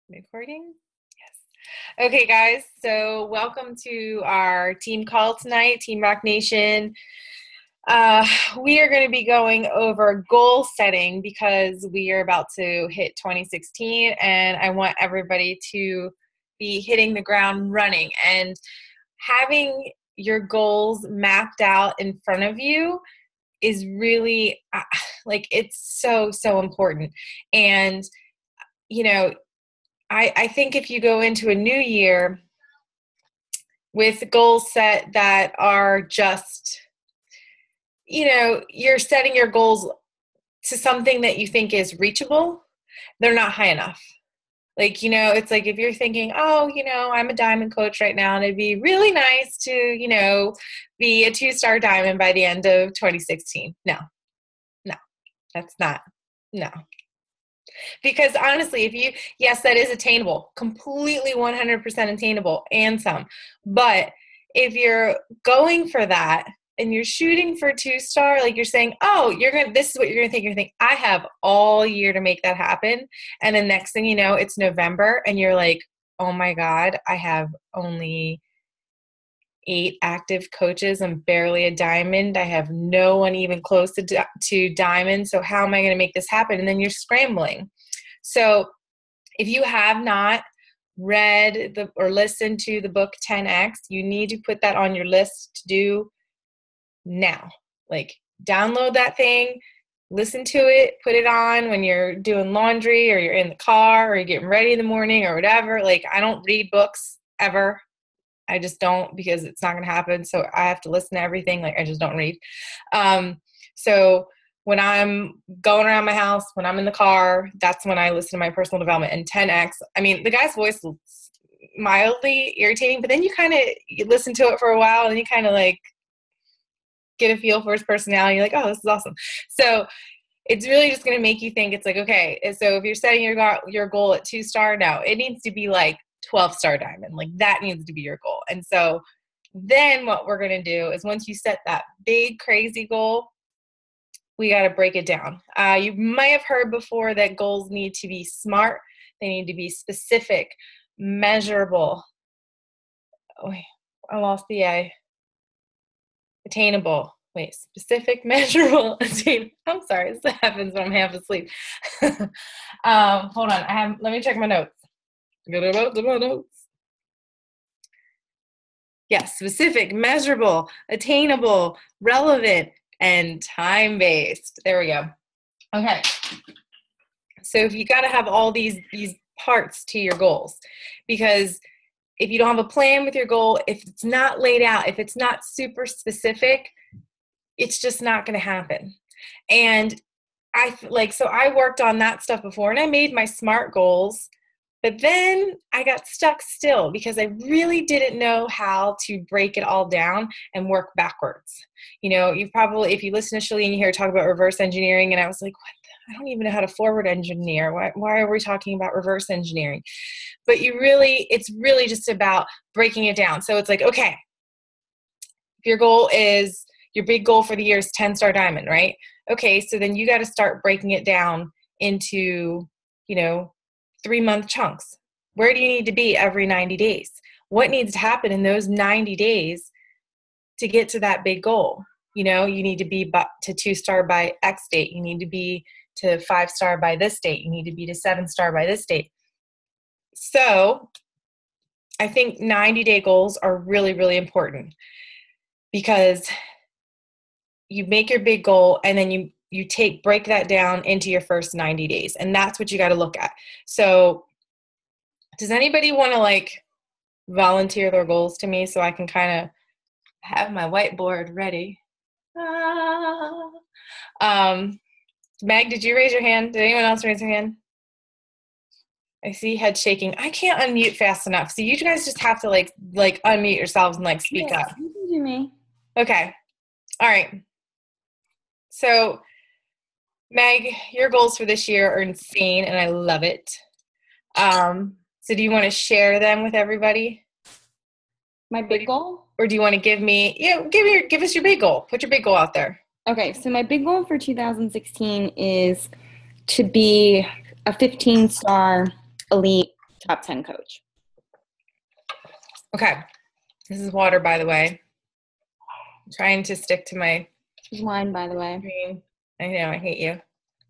Recording? Yes. Okay, guys. So welcome to our team call tonight, Team Rock Nation. We are going to be going over goal setting because we are about to hit 2016, and I want everybody to be hitting the ground running. And having your goals mapped out in front of you is really, it's so important. And, I think if you go into a new year with goals set that are just, you're setting your goals to something that you think is reachable, they're not high enough. It's like if you're thinking, I'm a diamond coach right now and it'd be really nice to, be a 2-star diamond by the end of 2016. No, that's not. No. Because honestly, yes, that is attainable, completely 100% attainable and some. But if you're going for that and you're shooting for 2-star, like you're saying, this is what you're going to think. You're going to think, I have all year to make that happen. And the next thing you know, it's November and you're like, oh my God, I have only 8 active coaches. I'm barely a diamond. I have no one even close to diamond. So how am I going to make this happen? And then you're scrambling. So if you have not read or listened to the book 10X, you need to put that on your list to do now. Like download that thing, listen to it, put it on when you're doing laundry or you're in the car or you're getting ready in the morning or whatever. Like I don't read books ever. I just don't, because it's not going to happen. So I have to listen to everything. Like I just don't read. So when I'm going around my house, when I'm in the car, that's when I listen to my personal development. And 10X, I mean, the guy's voice is mildly irritating, but then you listen to it for a while and you kind of like get a feel for his personality. You're like, oh, this is awesome. So it's really just going to make you think. It's like, okay, so if you're setting your goal at 2-star, no, it needs to be like 12-star diamond. Like that needs to be your goal. And so then what we're going to do is once you set that big crazy goal, we got to break it down. You might have heard before that goals need to be SMART. They need to be specific, measurable. Oh, I lost the A. Attainable. Wait, specific, measurable, attainable. I'm sorry, this happens when I'm half asleep. Hold on, let me check my notes. Yes, specific, measurable, attainable, relevant, and time-based. There we go. Okay. So if you got to have all these parts to your goals, because if you don't have a plan with your goal, if it's not laid out, if it's not super specific, it's just not going to happen. And I worked on that stuff before and I made my SMART goals, but then I got stuck still because I really didn't know how to break it all down and work backwards. If you listen to Shalene, you hear her talk about reverse engineering, and I was like, I don't even know how to forward engineer. Why are we talking about reverse engineering? But it's really just about breaking it down. So it's like, okay, if your big goal for the year is 10-star diamond, right? Okay, so then you got to start breaking it down into, 3-month chunks. Where do you need to be every 90 days? What needs to happen in those 90 days to get to that big goal? You need to be to 2-star by X date. You need to be to 5-star by this date. You need to be to 7-star by this date. So I think 90-day goals are really, really important because you make your big goal and then you break that down into your first 90 days. And that's what you got to look at. So does anybody want to volunteer their goals to me so I can kind of have my whiteboard ready? Meg, did you raise your hand? Did anyone else raise their hand? I see head shaking. I can't unmute fast enough. So you guys just have to unmute yourselves and speak up. You can do me. Okay. All right. So Meg, your goals for this year are insane and I love it. So do you want to share them with everybody? My big goal? Or do you want to give us your big goal? Put your big goal out there. Okay, so my big goal for 2016 is to be a 15-star elite top 10 coach. Okay. This is water, by the way. I'm trying to stick to my Wine, by the way. screen. I know, I hate you.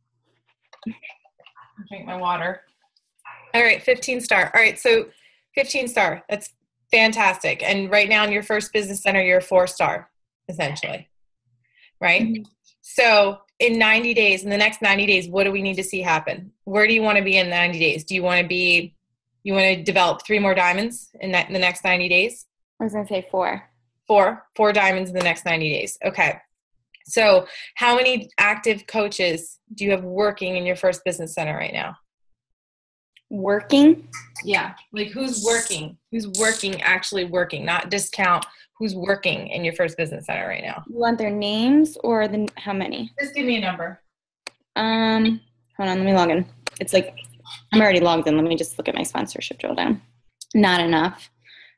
Drink my water. All right, 15 star. All right, so 15 star. That's fantastic. And right now in your first business center, you're a 4-star, essentially. Right? Mm-hmm. So in 90 days, in the next 90 days, what do we need to see happen? Where do you want to be in 90 days? Do you want to develop 3 more diamonds in the next 90 days? I was going to say 4. 4 diamonds in the next 90 days. Okay. So how many active coaches do you have working in your first business center right now? Working? Yeah. Like who's working? Who's working, actually working, not discount. Who's working in your first business center right now? You want their names or how many? Just give me a number. Hold on, let me log in. It's like, I'm already logged in. Let me just look at my sponsorship drill down. Not enough.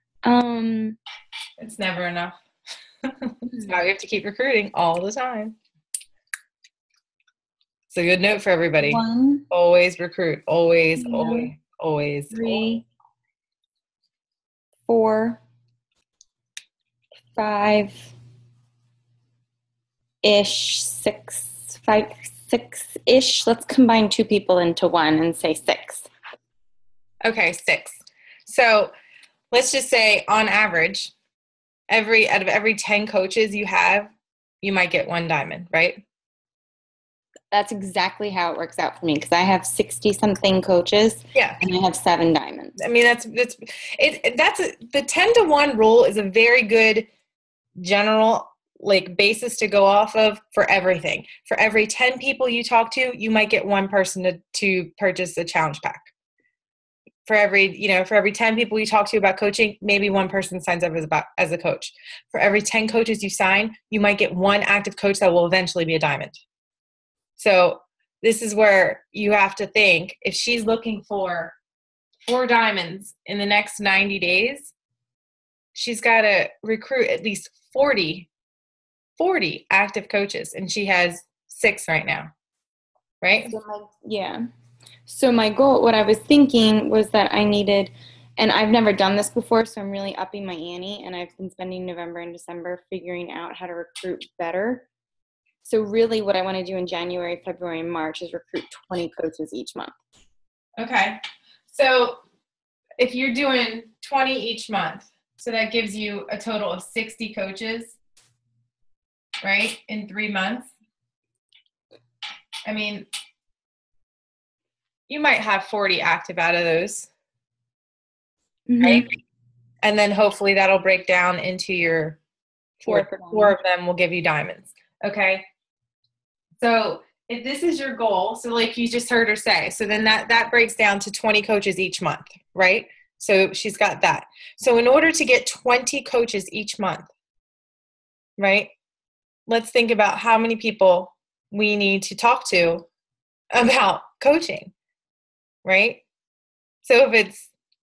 It's never enough. That's why we have to keep recruiting all the time. It's a good note for everybody. 1, always recruit. Always, 2, always. 3, 4, 5-ish, 6-ish. Let's combine 2 people into 1 and say 6. Okay, 6. So let's just say on average, out of every 10 coaches you have, you might get 1 diamond, right? That's exactly how it works out for me because I have 60-something coaches. Yeah. And I have 7 diamonds. I mean, the 10-to-1 rule is a very good general basis to go off of for everything. For every 10 people you talk to, you might get 1 person to purchase a challenge pack. For every 10 people you talk to about coaching, maybe 1 person signs up as a coach. For every 10 coaches you sign, you might get 1 active coach that will eventually be a diamond. So this is where you have to think, if she's looking for 4 diamonds in the next 90 days, she's got to recruit at least 40 active coaches, and she has 6 right now, right? So my goal, what I was thinking was that I needed, and I've never done this before, so I'm really upping my ante, and I've been spending November and December figuring out how to recruit better. So really what I want to do in January, February, and March is recruit 20 coaches each month. Okay. So if you're doing 20 each month, so that gives you a total of 60 coaches, right, in 3 months. I mean, you might have 40 active out of those, right? And then hopefully that'll break down into your 4 of them will give you diamonds. Okay. So if this is your goal, so like you just heard her say, so then that breaks down to 20 coaches each month, right? So she's got that. So in order to get 20 coaches each month, right, let's think about how many people we need to talk to about coaching, right? So if it's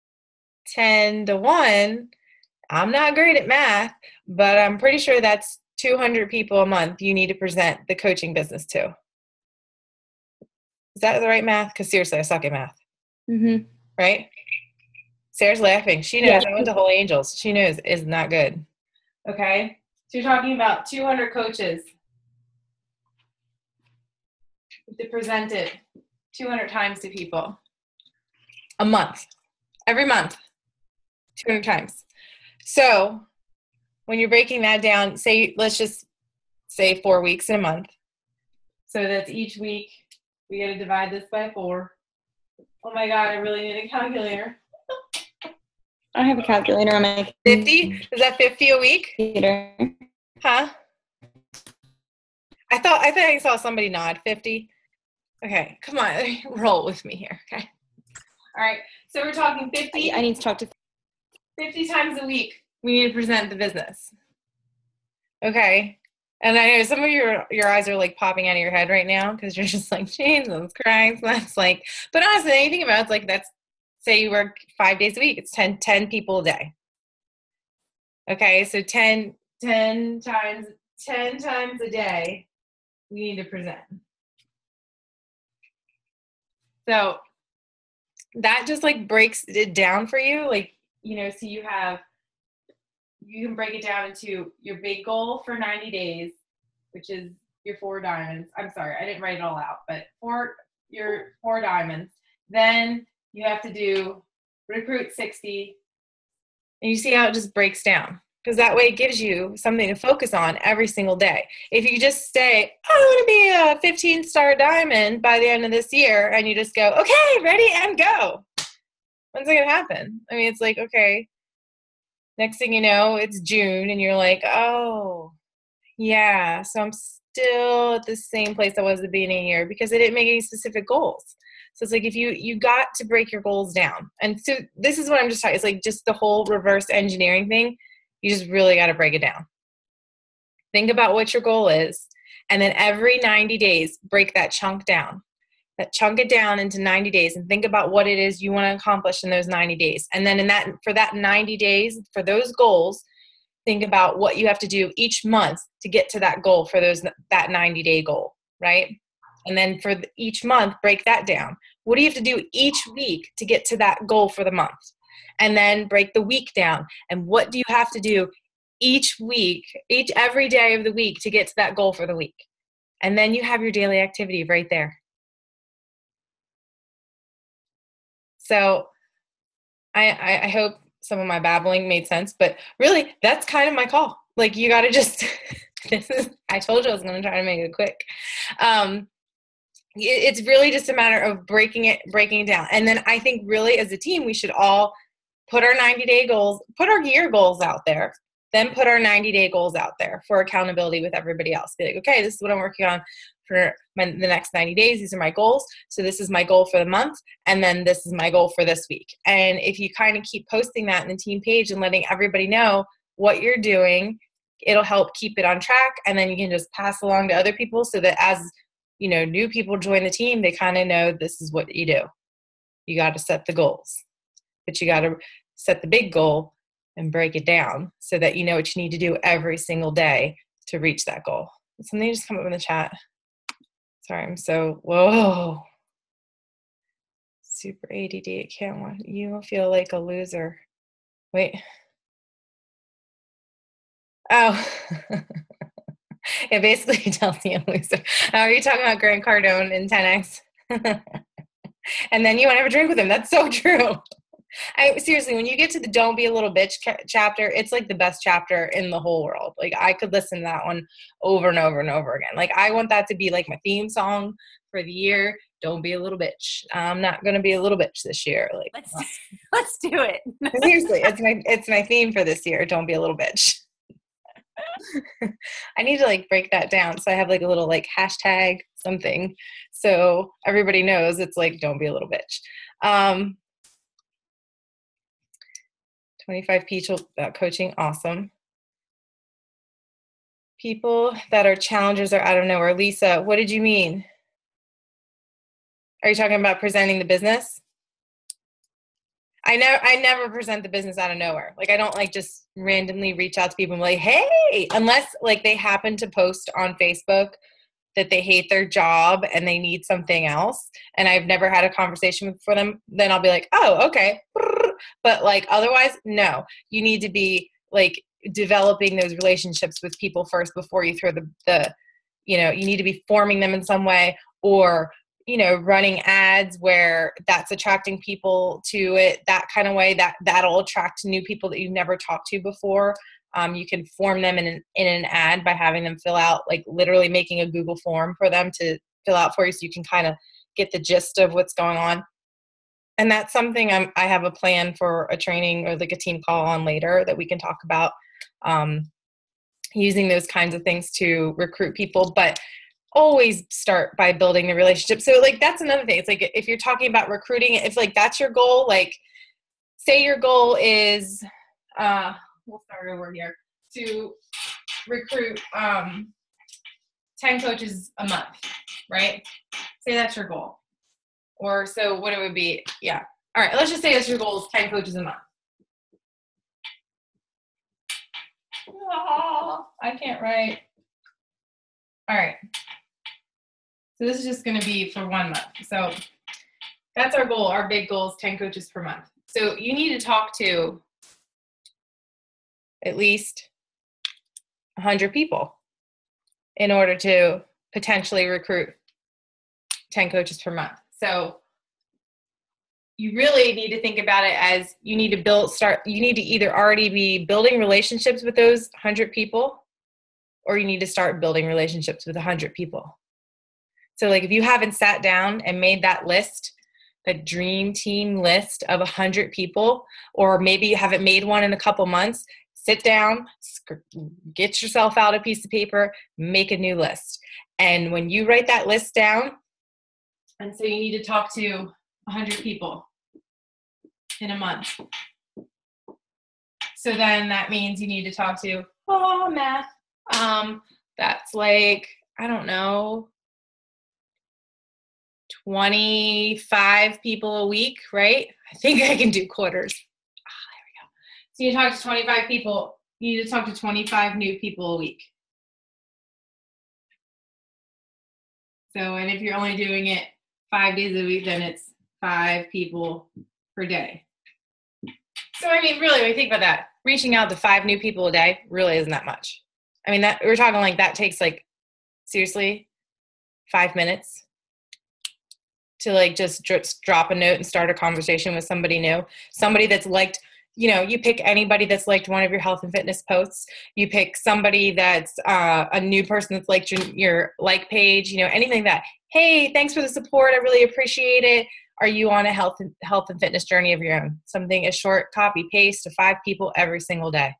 10-to-1, I'm not great at math, but I'm pretty sure that's 200 people a month you need to present the coaching business to. Is that the right math? Because seriously, I suck at math. Mm-hmm. Right? Sarah's laughing. She knows. I went to Holy Angels. She knows it's not good. Okay? So you're talking about 200 coaches to present it 200 times to people a month. Every month. 200 times. So when you're breaking that down, let's just say 4 weeks in a month. So that's each week. We got to divide this by 4. Oh my God, I really need a calculator. I have a calculator on my 50? Is that 50 a week? computer. Huh? I thought I saw somebody nod. 50? Okay, come on. Roll with me here. Okay. All right. So we're talking 50. I need to talk to 50 times a week. We need to present the business. Okay. And I know some of your eyes are like popping out of your head right now because you're just like, Jesus Christ. That's like, but honestly, anything about it's like, that's, say you work 5 days a week, it's 10 people a day. Okay. So 10 times a day, we need to present. So that just like breaks it down for you. Like, so you can break it down into your big goal for 90 days, which is your 4 diamonds. I'm sorry, I didn't write it all out, but your 4 diamonds. Then you have to do recruit 60. And you see how it just breaks down. Because that way it gives you something to focus on every single day. If you just say, I want to be a 15-star diamond by the end of this year, and you just go, okay, ready, and go. When's it going to happen? I mean, it's like, okay, next thing you know, it's June, and you're like, oh, yeah, so I'm still at the same place I was at the beginning of the year because I didn't make any specific goals. So it's like if you got to break your goals down. And so this is what I'm just talking. It's like just the whole reverse engineering thing. You just really got to break it down. Think about what your goal is. And then every 90 days, break that chunk down. Chunk it down into 90 days and think about what it is you want to accomplish in those 90 days. And then for that 90 days, for those goals, think about what you have to do each month to get to that goal for that 90-day goal, right? And then for each month, break that down. What do you have to do each week to get to that goal for the month? And then break the week down. And what do you have to do each week, every day of the week to get to that goal for the week? And then you have your daily activity right there. So I hope some of my babbling made sense, but really that's kind of my call. Like you got to just, I told you I was going to try to make it quick. It's really just a matter of breaking it down. And then I think really as a team, we should all put our 90-day goals, put our year goals out there, then put our 90-day goals out there for accountability with everybody else. Be like, okay, this is what I'm working on for the next 90 days. These are my goals. So this is my goal for the month. And then this is my goal for this week. And if you kind of keep posting that in the team page and letting everybody know what you're doing, it'll help keep it on track. And then you can just pass along to other people so that as new people join the team, they kind of know this is what you do. You got to set the goals, but you got to set the big goal and break it down so that you know what you need to do every single day to reach that goal. Something just come up in the chat. Sorry, I'm so, whoa. Super ADD, I can't want, you feel like a loser. Wait. Oh. It basically tells me I'm a loser. How are you talking about Grant Cardone in 10X? And then you want to have a drink with him. That's so true. Seriously, when you get to the Don't Be a Little Bitch chapter, it's like the best chapter in the whole world. Like I could listen to that one over and over and over again. Like I want that to be like my theme song for the year. Don't be a little bitch. I'm not going to be a little bitch this year. Like let's do it. Seriously, it's my theme for this year. Don't be a little bitch. I need to like break that down. So I have like a little like hashtag something. So everybody knows it's like, don't be a little bitch. 25 people coaching. Awesome. People that are challengers are out of nowhere. Lisa, what did you mean? Are you talking about presenting the business? I never present the business out of nowhere. Like I don't like just randomly reach out to people and be like, hey, unless like they happen to post on Facebook that they hate their job and they need something else. And I've never had a conversation for them. Then I'll be like, oh, okay. But like, otherwise, no, you need to be like developing those relationships with people first before you throw the you need to be forming them in some way or running ads where that's attracting people to it, that kind of way that'll attract new people that you've never talked to before. You can form them in an ad by having them fill out, like literally making a Google form for them to fill out for you so you can kind of get the gist of what's going on. And that's something I have a plan for a training or like a team call on later that we can talk about, using those kinds of things to recruit people. But always start by building the relationship. So like, that's another thing. It's like, if you're talking about recruiting, if like, that's your goal, like say your goal is, we'll start over here, to recruit 10 coaches a month, right? Say that's your goal. Or so what it would be. Yeah. All right. Let's just say that's your goal is 10 coaches a month. Oh, I can't write. All right. So this is just going to be for 1 month. So That's our goal. Our big goal is 10 coaches per month. So you need to talk to at least 100 people in order to potentially recruit 10 coaches per month. So you really need to think about it as you need to you need to either already be building relationships with those 100 people, or you need to start building relationships with 100 people. So like if you haven't sat down and made that list, the dream team list of 100 people, or maybe you haven't made one in a couple months, sit down, get yourself out a piece of paper, make a new list. And when you write that list down, and so you need to talk to 100 people in a month. So then that means you need to talk to, math. That's like, I don't know, 25 people a week, right? I think I can do quarters. There we go. So you talk to 25 people. You need to talk to 25 new people a week. So, and if you're only doing it 5 days a week, then it's 5 people per day. So, I mean, really, when you think about that, reaching out to 5 new people a day really isn't that much. I mean, that we're talking like that takes like, seriously, 5 minutes to like just drop a note and start a conversation with somebody new, somebody that's liked, you pick anybody that's liked one of your health and fitness posts. You pick somebody that's a new person that's liked your like page, anything like that. Hey, thanks for the support. I really appreciate it. Are you on a health and fitness journey of your own? Something, a short copy paste to 5 people every single day,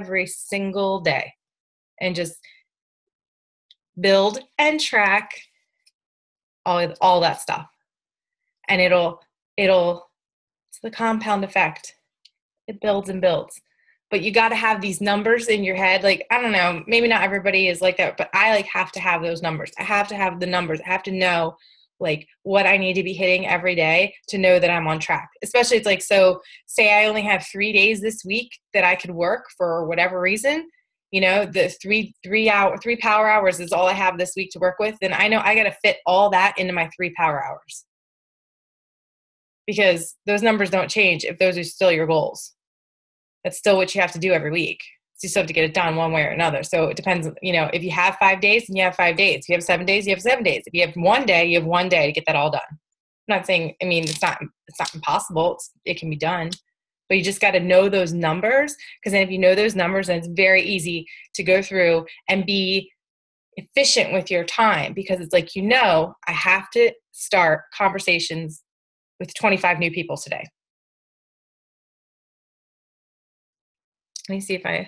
and just build and track all that stuff. And it's the compound effect. It builds and builds. But you got to have these numbers in your head. Like, I don't know, maybe not everybody is like that, but I have to have those numbers. I have to have the numbers. I have to know like what I need to be hitting every day to know that I'm on track. Especially it's like, so say I only have 3 days this week that I could work for whatever reason, the three power hours is all I have this week to work with. Then I know I got to fit all that into my 3 power hours. Because those numbers don't change if those are still your goals. That's still what you have to do every week. So you still have to get it done one way or another. So it depends, if you have 5 days, then you have 5 days. If you have 7 days, you have 7 days. If you have 1 day, you have 1 day to get that all done. I'm not saying, it's not impossible. It can be done. But you just got to know those numbers, because then if you know those numbers, then it's very easy to go through and be efficient with your time, because it's like, I have to start conversations with 25 new people today. Let me see if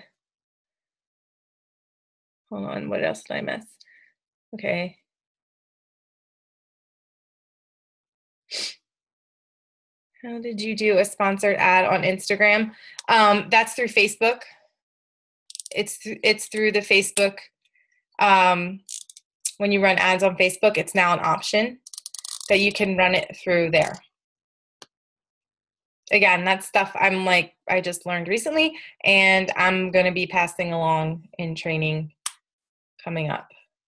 hold on, what else did I miss? Okay. How did you do a sponsored ad on Instagram? That's through Facebook. It's through the Facebook. When you run ads on Facebook, it's now an option that you can run it through there. Again, that's stuff I just learned recently, and I'm going to be passing along in training coming up.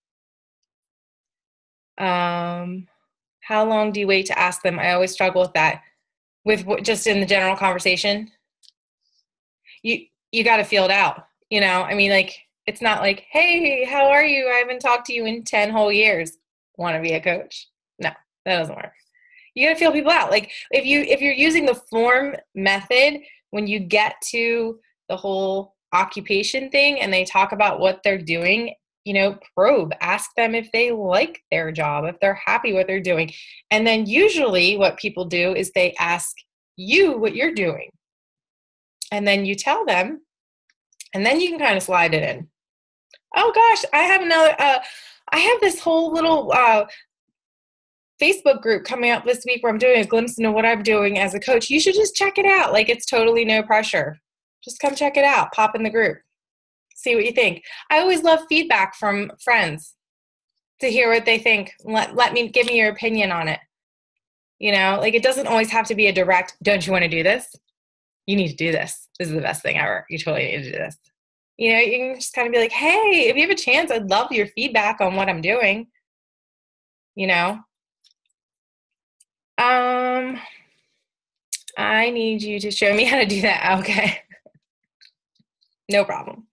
How long do you wait to ask them? I always struggle with that. With just in the general conversation, you got to feel it out. It's not like, hey, how are you? I haven't talked to you in 10 whole years. Want to be a coach? No, that doesn't work. You got to feel people out. Like if you're using the form method, when you get to the whole occupation thing and they talk about what they're doing, probe, ask them if they like their job, if they're happy what they're doing. And then usually what people do is they ask you what you're doing. And then you tell them, and then you can kind of slide it in. Oh gosh, I have this whole little Facebook group coming up this week where I'm doing a glimpse into what I'm doing as a coach. You should just check it out. Like, it's totally no pressure. Just come check it out. Pop in the group. See what you think. I always love feedback from friends to hear what they think. Give me your opinion on it. It doesn't always have to be a direct, don't you want to do this? You need to do this. This is the best thing ever. You totally need to do this. You can just kind of be like, hey, if you have a chance, I'd love your feedback on what I'm doing. I need you to show me how to do that. Okay. No problem.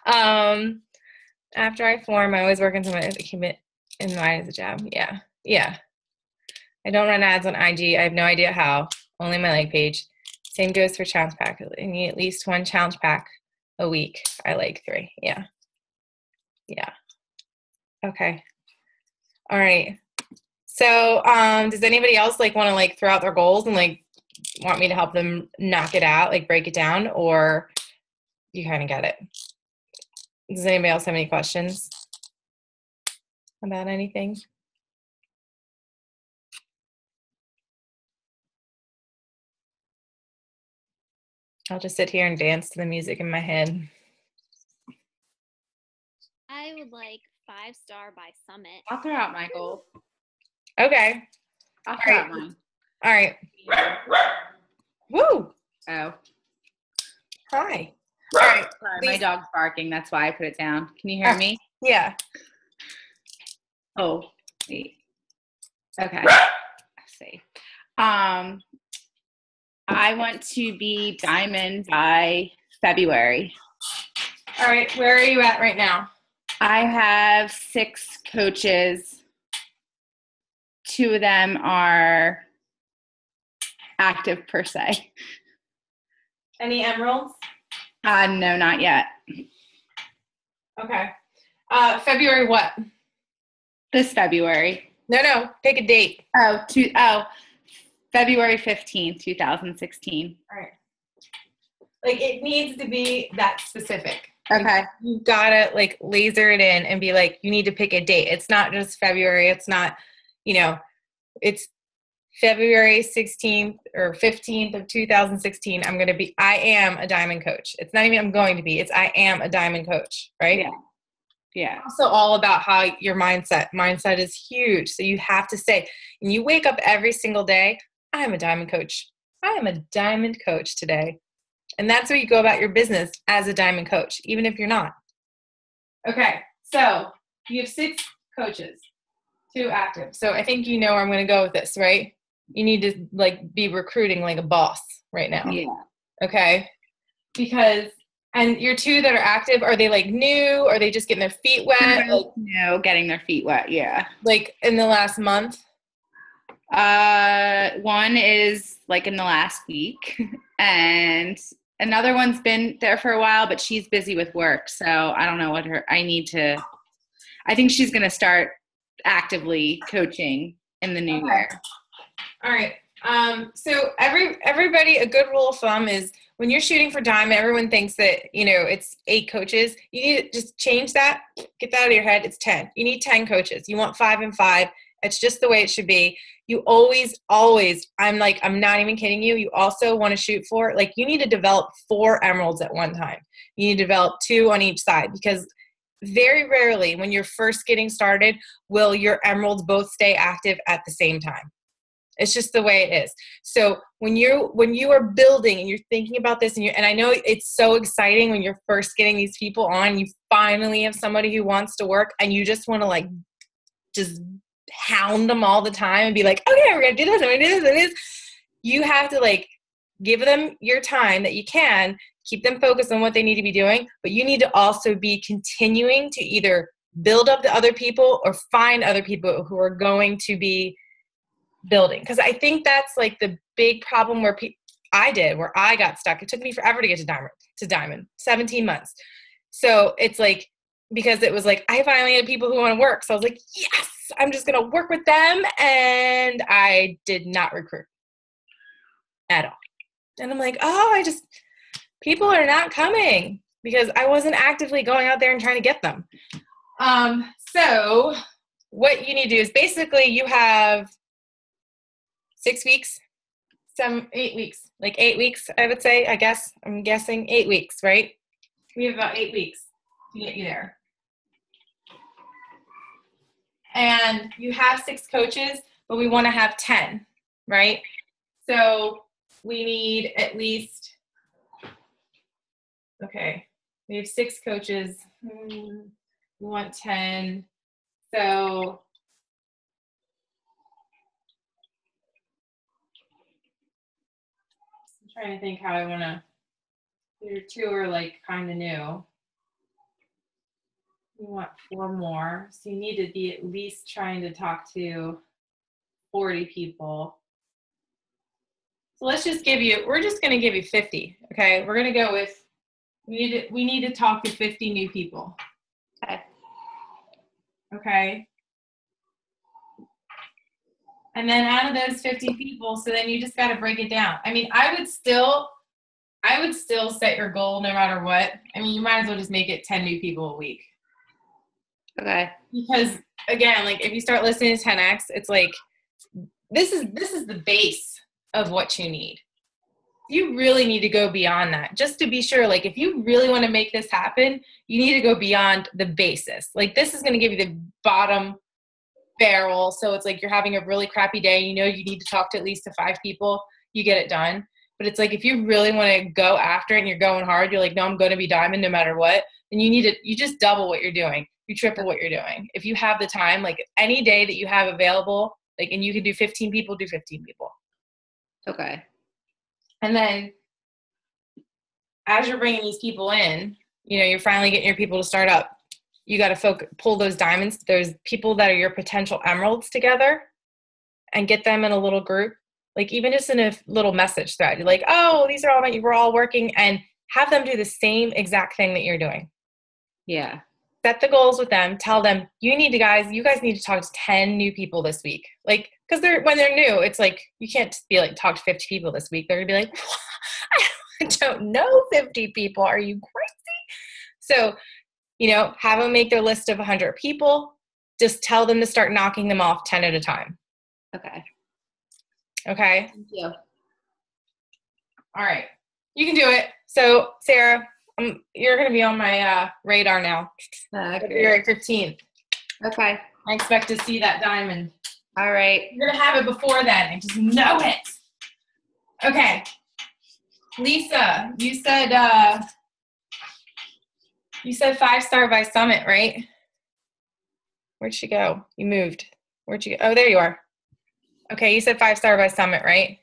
After I form, I always work on something to keep it in mind as a job. Yeah. Yeah. I don't run ads on IG. I have no idea how. Only my like page. Same goes for challenge pack. I need at least 1 challenge pack a week. I like 3. Yeah. Yeah. Okay. All right. So, does anybody else like want to like throw out their goals and like want me to help them knock it out, like break it down, or you kind of get it? Does anybody else have any questions about anything? I'll just sit here and dance to the music in my head. I would like 5-star by Summit. I'll throw out my goals. Okay. I'll throw out mine. All right. Woo. Oh. Hi. All right. Sorry, my dog's barking. That's why I put it down. Can you hear me? Yeah. Oh, wait. Okay. Let's see. I want to be diamond by February. All right. Where are you at right now? I have 6 coaches. 2 of them are active per se. Any emeralds? No, not yet. Okay. February what? This February. No. Pick a date. February 15th, 2016. All right. Like it needs to be that specific. Okay. Like, you gotta like laser it in and be like, you need to pick a date. It's not just February. It's not, it's February 16th or 15th of 2016. I am a diamond coach. It's not even I'm going to be, it's I am a diamond coach, right? Yeah. Yeah. Also all about how your mindset is huge. So you have to say, and you wake up every single day, I'm a diamond coach. I am a diamond coach today. And that's where you go about your business as a diamond coach, even if you're not. Okay. So you have 6 coaches, 2 active. So I think you know where I'm going to go with this, right? You need to like be recruiting like a boss right now. Yeah. Okay. And your 2 that are active, are they like new? Are they just getting their feet wet? No, getting their feet wet. Yeah. Like in the last month? One is like in the last week and another one's been there for a while, but she's busy with work. So I don't know I think she's going to start actively coaching in the new year. All right. So everybody, a good rule of thumb is when you're shooting for diamond, everyone thinks that, it's 8 coaches. You need to just change that, get that out of your head. It's 10. You need 10 coaches. You want 5 and 5. It's just the way it should be. You always, I'm not even kidding you. You also want to shoot for, you need to develop 4 emeralds at one time. You need to develop 2 on each side because very rarely when you're first getting started, will your emeralds both stay active at the same time. It's just the way it is. So when you are building and you're thinking about this and I know it's so exciting when you're first getting these people on, you finally have somebody who wants to work and you just want to just hound them all the time and be like, okay, we're going to do this, I'm going to do this and this. You have to give them your time that you can, keep them focused on what they need to be doing, but you need to also be continuing to either build up the other people or find other people who are going to be building. Because I think that's the big problem where where I got stuck. It took me forever to get to diamond, 17 months. So it's because it was I finally had people who want to work. So I was like, yes, I'm just going to work with them. And I did not recruit at all. And I'm like, people are not coming because I wasn't actively going out there and trying to get them. So what you need to do is basically you have 6 weeks, 8 weeks, 8 weeks, I would say, I'm guessing 8 weeks, right? We have about 8 weeks to get you there. And you have 6 coaches, but we want to have 10, right? So we need at least, we have 6 coaches. We want 10. So trying to think how I want to. Your 2 are like kind of new. You want 4 more, so you need to be at least trying to talk to 40 people. So let's just we're just going to give you 50, okay? We're going to go with, we need to talk to 50 new people. Okay. Okay. And then out of those 50 people, so then you just got to break it down. I mean, I would still set your goal no matter what. I mean, you might as well just make it 10 new people a week. Okay. Because again, like if you start listening to 10X, it's like, this is the base of what you need. You really need to go beyond that just to be sure. Like if you really want to make this happen, you need to go beyond the basis. Like this is going to give you the bottom barrel. So it's like you're having a really crappy day. You know, you need to talk to at least 5 people. You get it done. But it's like, if you really want to go after it and you're going hard, you're like, no, I'm going to be diamond no matter what. Then you just double what you're doing. You triple what you're doing. If you have the time, like any day that you have available, like, and you can do 15 people, do 15 people. Okay. And then as you're bringing these people in, you know, you're finally getting your people to start up. You got to pull those diamonds, those people that are your potential emeralds together and get them in a little group. Like even just in a little message thread, you're like, oh, these are all we're all working, and have them do the same exact thing that you're doing. Yeah. Set the goals with them. Tell them, you guys need to talk to 10 new people this week. Like, because when they're new, it's like, you can't just be like, talk to 50 people this week. They're going to be like, I don't know 50 people. Are you crazy? So, you know, have them make their list of 100 people. Just tell them to start knocking them off 10 at a time. Okay. Okay? Thank you. All right. You can do it. So, Sarah, you're going to be on my radar now. February 15th. Okay. I expect to see that diamond. All right. You're going to have it before then. I just know it. Okay. Lisa, you said 5-star by Summit, right? Where'd she go? You moved. Where'd you go? Oh, there you are. Okay, you said 5-star by Summit, right?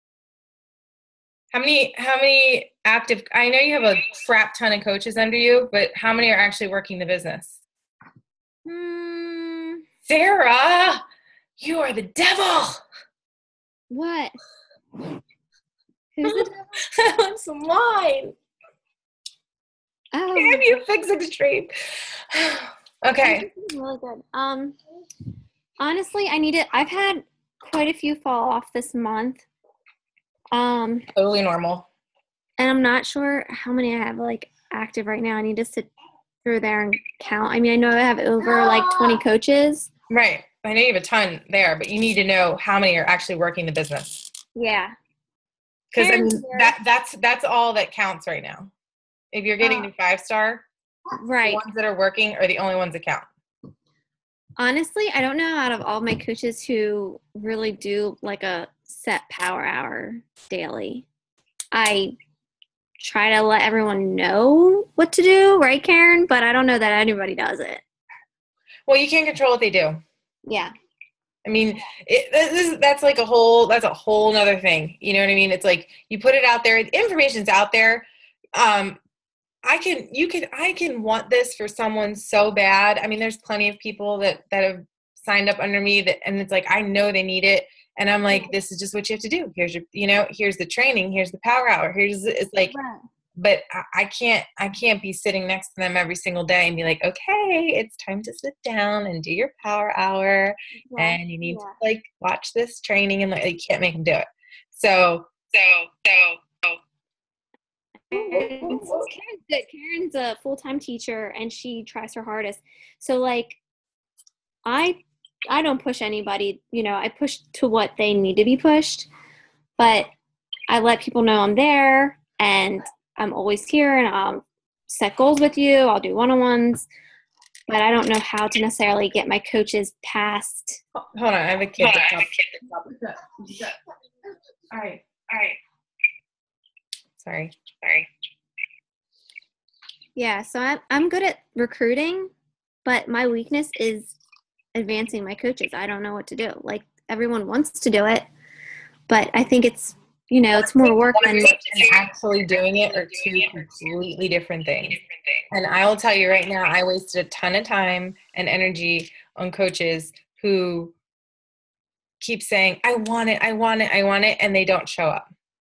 How many active, I know you have a crap ton of coaches under you, but how many are actually working the business? Sarah, you are the devil. What? Who's the devil? That's mine. Oh, Damn you, Fix Extreme. Okay. really good. Honestly, I've had quite a few fall off this month. Totally normal. And I'm not sure how many I have like active right now. I need to sit through there and count. I mean, I know I have over like 20 coaches. Right. I know you have a ton there, but you need to know how many are actually working the business. Yeah. Because I mean, that's all that counts right now. If you're getting to 5-star, right. The ones that are working are the only ones that count. Honestly, I don't know out of all my coaches who really do like a set power hour daily. I try to let everyone know what to do, right, Karen? But I don't know that anybody does it. Well, you can't control what they do. Yeah. I mean, that's a whole nother thing. You know what I mean? It's like you put it out there. The information's out there. I can want this for someone so bad. I mean, there's plenty of people that have signed up under me and it's like, I know they need it. And I'm like, this is just what you have to do. Here's here's the training. Here's the power hour. It's like, but I can't be sitting next to them every single day and be like, okay, it's time to sit down and do your power hour. And you need to like watch this training, and like, you can't make them do it. So. Karen's good. Karen's a full-time teacher and she tries her hardest. So like I don't push anybody, I push to what they need to be pushed, but I let people know I'm there and I'm always here, and I'll set goals with you. I'll do one-on-ones, but I don't know how to necessarily get my coaches past. Hold on, I have a kid. All right. Sorry. Yeah, so I'm good at recruiting, but my weakness is advancing my coaches. I don't know what to do. Like, everyone wants to do it, but I think it's you know, it's more work than. And actually doing it are two completely different things. And I will tell you right now, I wasted a ton of time and energy on coaches who keep saying, I want it, I want it, I want it, and they don't show up.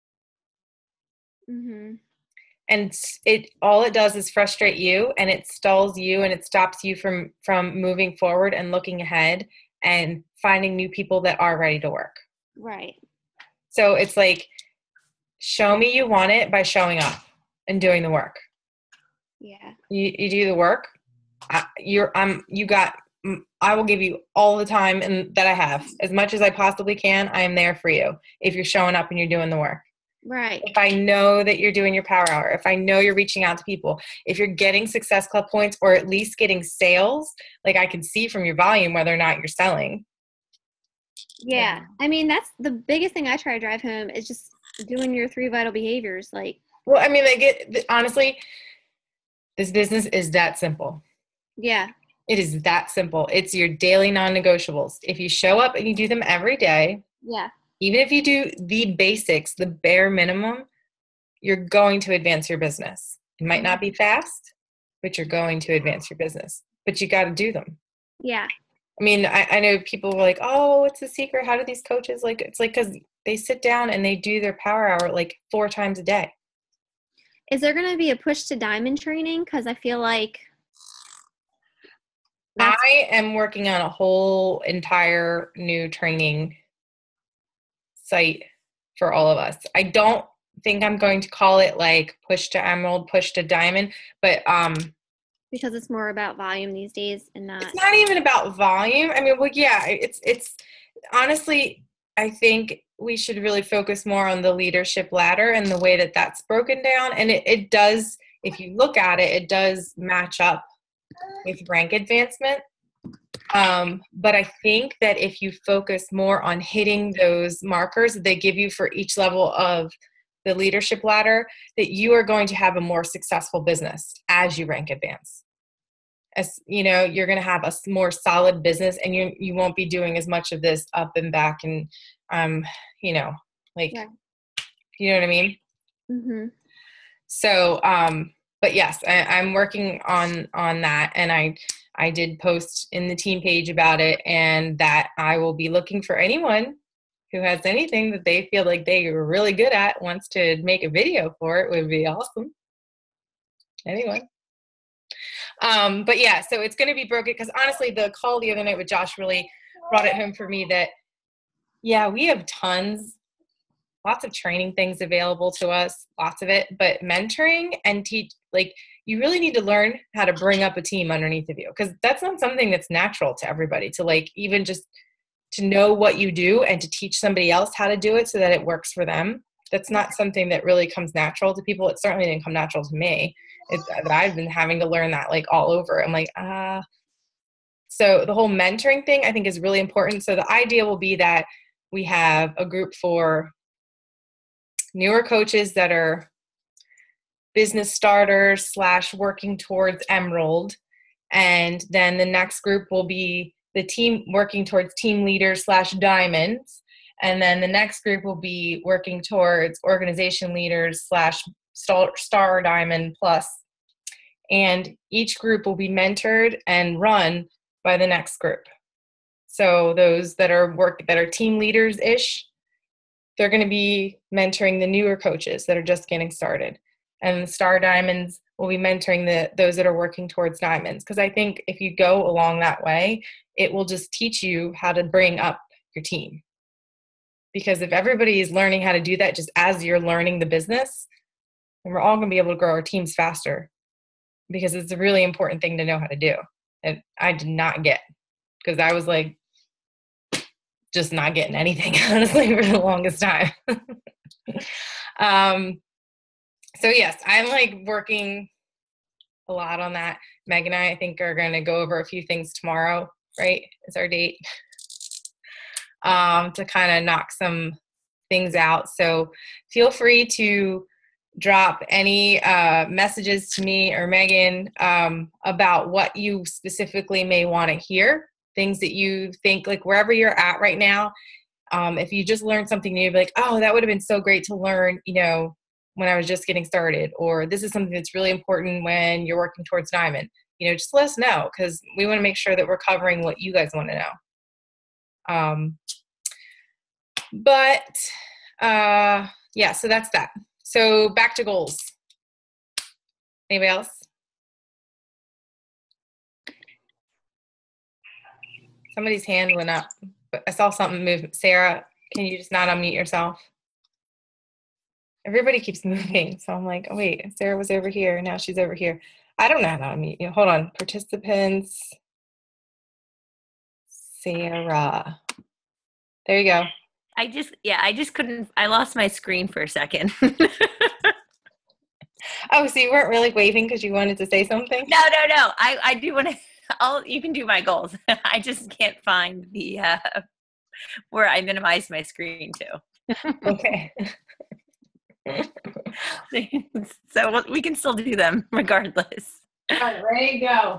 Mm-hmm. And all it does is frustrate you, and it stalls you, and it stops you from moving forward and looking ahead and finding new people that are ready to work. Right. So it's like, show me you want it by showing up and doing the work. Yeah. You do the work. I will give you all the time and that I have, as much as I possibly can. I am there for you if you're showing up and you're doing the work. Right. If I know that you're doing your power hour, if I know you're reaching out to people, if you're getting Success Club points or at least getting sales, like I can see from your volume whether or not you're selling. Yeah. I mean, that's the biggest thing I try to drive home is just doing your 3 vital behaviors. Like, well, I mean, honestly, this business is that simple. Yeah. It is that simple. It's your daily non-negotiables. If you show up and you do them every day, Yeah. even if you do the basics, the bare minimum, you're going to advance your business. It might not be fast, but you're going to advance your business. But you got to do them. Yeah. I mean, I know people were like, oh, what's the secret? How do these coaches like? It's like because they sit down and they do their power hour like 4 times a day. Is there going to be a push to diamond training? Because I feel like I am working on a whole entire new training site for all of us. I don't think I'm going to call it like push to emerald, push to diamond, but because it's more about volume these days and not. It's not even about volume. I mean, well, yeah, it's honestly, I think we should really focus more on the leadership ladder and the way that that's broken down. And it does, if you look at it, it does match up with rank advancement. But I think that if you focus more on hitting those markers that they give you for each level of the leadership ladder, that you are going to have a more successful business as you rank advance. As you know, you're going to have a more solid business, and you won't be doing as much of this up and back and, you know, like, yeah. You know what I mean? Mm-hmm. So, but yes, I'm working on that, and I did post in the team page about it, and that I will be looking for anyone who has anything that they feel like they are really good at, wants to make a video for it, would be awesome. Anyone. But yeah, so it's going to be broken because honestly, the call the other night with Josh really brought it home for me that, yeah, we have lots of training things available to us, lots of it, but mentoring and like, you really need to learn how to bring up a team underneath of you, because that's not something that's natural to everybody, to like even just to know what you do and to teach somebody else how to do it so that it works for them. That's not something that really comes natural to people. It certainly didn't come natural to me. I've been having to learn that like all over. I'm like, so the whole mentoring thing I think is really important. So the idea will be that we have a group for newer coaches that are business starters / working towards Emerald. And then the next group will be the team working towards team leaders / diamonds. And then the next group will be working towards organization leaders / star diamond plus. And each group will be mentored and run by the next group. So those that are team leaders ish, they're going to be mentoring the newer coaches that are just getting started. And the star diamonds will be mentoring those that are working towards diamonds. Because I think if you go along that way, it will just teach you how to bring up your team. Because if everybody is learning how to do that just as you're learning the business, then we're all going to be able to grow our teams faster. Because it's a really important thing to know how to do. And I did not get, because I was like, just not getting anything, honestly, for the longest time. So yes, I'm like working a lot on that. Meg and I think are going to go over a few things tomorrow, right? Is our date, to kind of knock some things out. So feel free to drop any messages to me or Megan about what you specifically may want to hear, things that you think, like wherever you're at right now, If you just learned something new, you'd be like, oh, that would have been so great to learn, when I was just getting started, or this is something that's really important when you're working towards diamond, just let us know, because we want to make sure that we're covering what you guys want to know. Yeah, so that's that. So back to goals. Anybody else? Somebody's hand went up, but I saw something move. Sarah, can you just not unmute yourself? Everybody keeps moving. So I'm like, oh, wait, Sarah was over here. Now she's over here. I don't know how to unmute you. Hold on. Participants. Sarah. There you go. I just couldn't, I lost my screen for a second. Oh, so you weren't really waving because you wanted to say something? No. I do want to, you can do my goals. I just can't find the, where I minimize my screen to. Okay. So we can still do them regardless. All right, ready to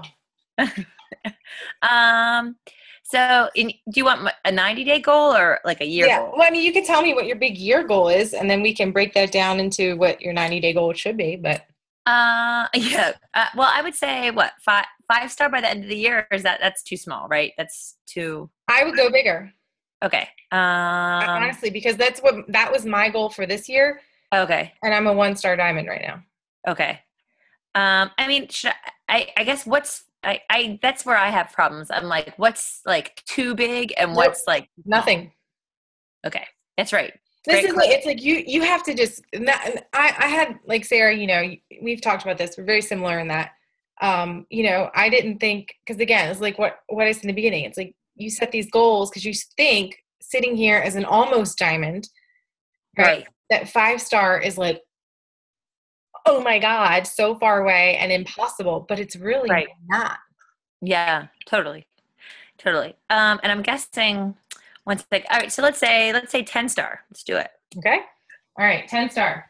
go. Do you want a 90-day goal or like a year goal? Well, I mean, you could tell me what your big year goal is, and then we can break that down into what your 90-day goal should be. But well, I would say what, 5-star by the end of the year, or that's too small, right? That's too. I would go bigger. Okay. Honestly, because that was my goal for this year. Okay. And I'm a 1-star diamond right now. Okay. I mean, I guess that's where I have problems. I'm like, what's like too big and what's like nothing. Okay. That's right. It's like you have to just, I had, like, Sarah, we've talked about this. We're very similar in that, I didn't think, because again, it's like what I said in the beginning. It's like you set these goals because you think sitting here as an almost diamond, right? That 5-star is like, oh my God, so far away and impossible, but it's really not. Yeah, totally. And I'm guessing all right, so let's say 10-star. Let's do it. Okay. All right. 10-star.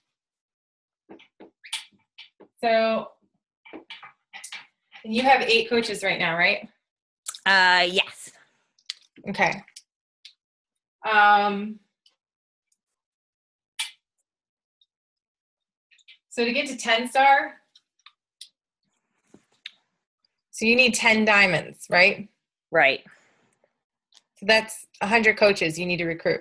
So you have 8 coaches right now, right? Yes. Okay. So to get to 10-star, so you need 10 diamonds, right? Right. So that's 100 coaches you need to recruit.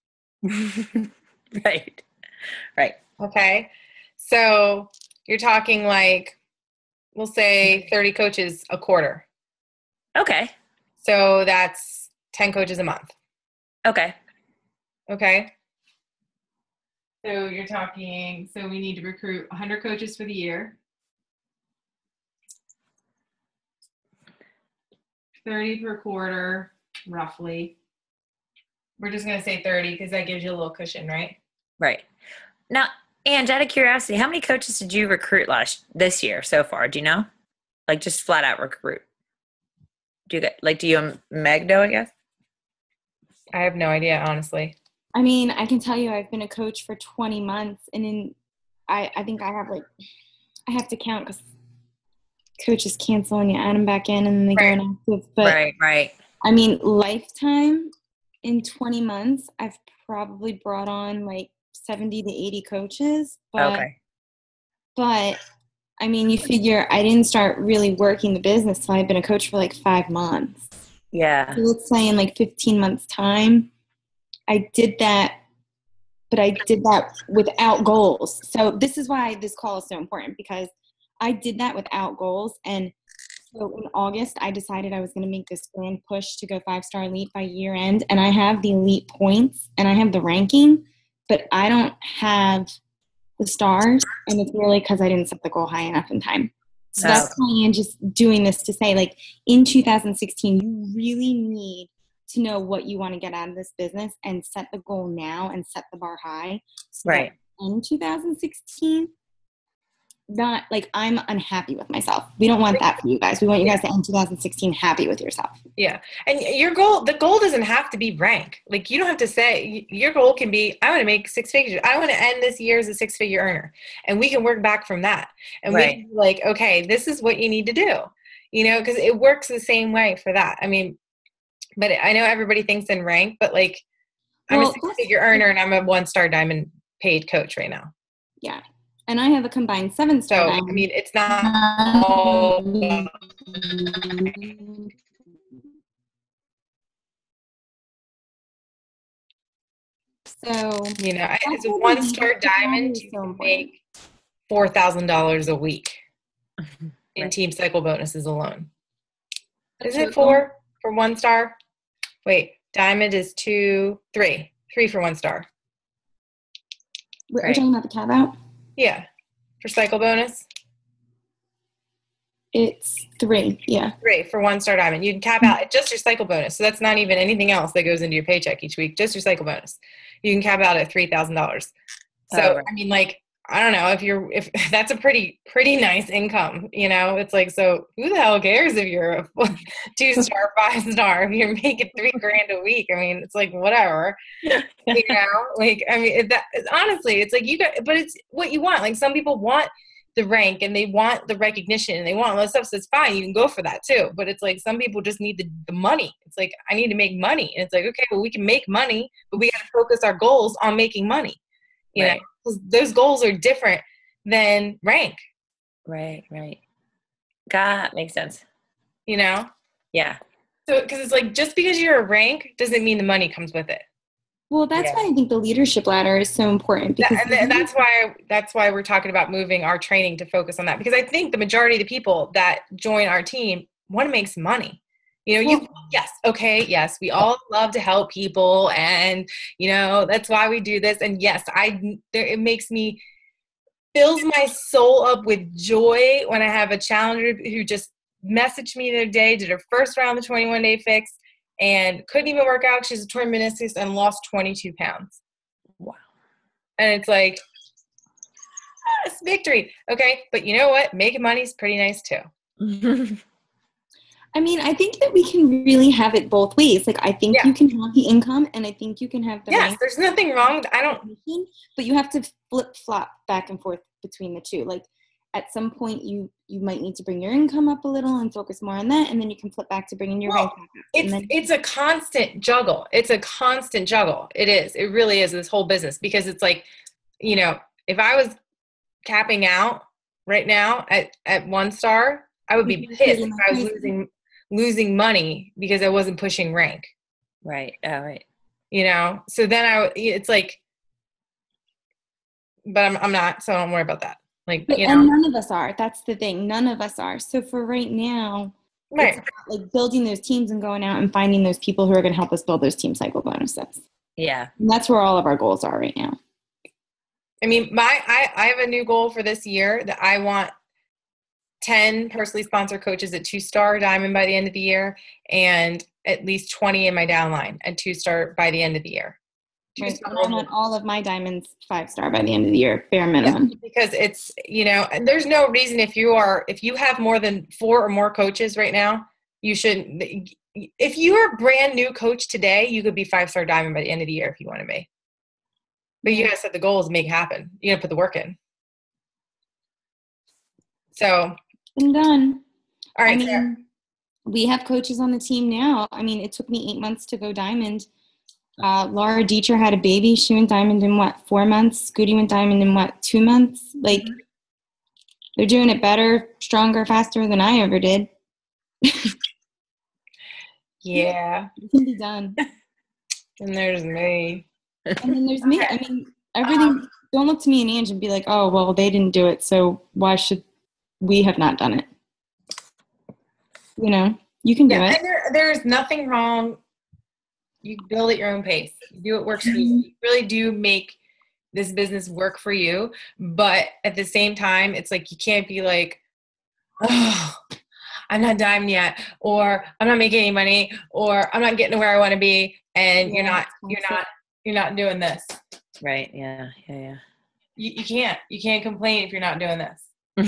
Right. Okay. So you're talking like, we'll say 30 coaches a quarter. Okay. So that's 10 coaches a month. Okay. So you're talking, so we need to recruit 100 coaches for the year. 30 per quarter, roughly. We're just going to say 30 because that gives you a little cushion, right? Right. Now, Ange, out of curiosity, how many coaches did you recruit this year so far? Do you know? Like just flat out recruit. Do you and Meg know, I guess? I have no idea, honestly. I mean, I can tell you I've been a coach for 20 months, and I think I have to count because coaches cancel and you add them back in and then they go inactive. But right. I mean, lifetime in 20 months, I've probably brought on like 70 to 80 coaches. But I mean, you figure I didn't start really working the business till I've been a coach for like 5 months. Yeah. So let's say in like 15 months time, I did that, but I did that without goals. So this is why this call is so important, because I did that without goals. And so in August, I decided I was going to make this grand push to go 5-star elite by year end. And I have the elite points and I have the ranking, but I don't have the stars. And it's really because I didn't set the goal high enough in time. So that's why I'm just doing this to say, like, in 2016, you really need to know what you want to get out of this business and set the goal now and set the bar high. So right. In 2016, not like I'm unhappy with myself. We don't want that for you guys. We want you guys to end 2016 happy with yourself. Yeah. And the goal doesn't have to be rank. Like, you don't have to say, your goal can be, I want to make 6 figures. I want to end this year as a 6-figure earner. And we can work back from that. And we can be like, okay, this is what you need to do, because it works the same way for that. I mean, but I know everybody thinks in rank, but like, I'm Well, a six-figure earner and I'm a 1-star diamond paid coach right now. yeah. And I have a combined 7-star So, diamond. I mean, it's not all, So you know, as that's a why the 1-star leadership ladder diamond, is you so can important. make $4,000 a week in Right. team cycle bonuses alone. Is it Triple. 4 for 1-star? Wait, diamond is 2, 3 for 1-star. We're Right. talking about the cap out? Yeah, for cycle bonus. It's 3, yeah. 3 for 1-star diamond. You can cap out at just your cycle bonus. So that's not even anything else that goes into your paycheck each week, just your cycle bonus. You can cap out at $3,000. So, Oh, right. I mean, like, I don't know if that's a pretty nice income, you know, it's like, so who the hell cares if you're a 2-star, 5-star, if you're making $3,000 a week? I mean, it's like, whatever, you know, like, I mean, honestly, it's like but it's what you want. Like, some people want the rank and they want the recognition and they want all that stuff. So it's fine. You can go for that too. But it's like, some people just need the money. It's like, I need to make money. And it's like, okay, well, we can make money, but we got to focus our goals on making money. You know, 'cause those goals are different than rank. Right. God, makes sense. You know? Yeah. So, because it's like, just because you're a rank doesn't mean the money comes with it. Well, that's Yeah. why I think the leadership ladder is so important, because That's why we're talking about moving our training to focus on that, because I think the majority of the people that join our team want to make some money. You know, yes, we all love to help people, and you know, that's why we do this. And yes, it makes me, fills my soul up with joy when I have a challenger who just messaged me the other day, did her first round of the 21-day fix, and couldn't even work out. She's a torn meniscus and lost 22 pounds. Wow. And it's like, it's victory. Okay, but you know what? Making money is pretty nice too. I mean, I think that we can really have it both ways. Like, I think Yeah. you can have the income, and I think you can have the Yes, rank, there's nothing wrong. but you have to flip-flop back and forth between the two. Like, at some point, you might need to bring your income up a little and focus more on that, and then you can flip back to bringing your rank back up. It's a constant juggle. It's a constant juggle. It is. It really is, this whole business, because it's like, you know, if I was capping out right now at 1-star, I would be pissed if I was losing money because I wasn't pushing rank. Right. All right. You know, so then it's like, but I'm not, so don't worry about that. Like, But, you know, and none of us are. That's the thing. None of us are. So for right now, right. it's about, like, building those teams and going out and finding those people who are going to help us build those team cycle bonuses. Yeah. And that's where all of our goals are right now. I mean, I have a new goal for this year that I want 10 personally sponsored coaches at 2-star diamond by the end of the year, and at least 20 in my downline at 2-star by the end of the year. Right. And I want all of my diamonds 5-star by the end of the year, bare minimum. Yeah, because it's, you know, and there's no reason if you have more than 4 or more coaches right now, you shouldn't. If you're a brand new coach today, you could be 5-star diamond by the end of the year if you want to be. But you gotta set the goals and make it happen. You gotta put the work in. So. Been done. All right. I mean, we have coaches on the team now. I mean, it took me 8 months to go diamond. Laura Dieter had a baby. She went diamond in 4 months? Scooty went diamond in 2 months? Like, they're doing it better, stronger, faster than I ever did. Yeah. It can be done. And there's me. And then there's me. I mean, everything. Don't look to me and Ange and be like, oh, well, they didn't do it, so why should we have not done it? You know, you can do it. And there's nothing wrong. You build at your own pace. You do what works for you. You really do make this business work for you. But at the same time, it's like, you can't be like, oh, I'm not diamond yet, or I'm not making any money, or I'm not getting to where I want to be, and you're not doing this. Right. Yeah. You can't complain if you're not doing this.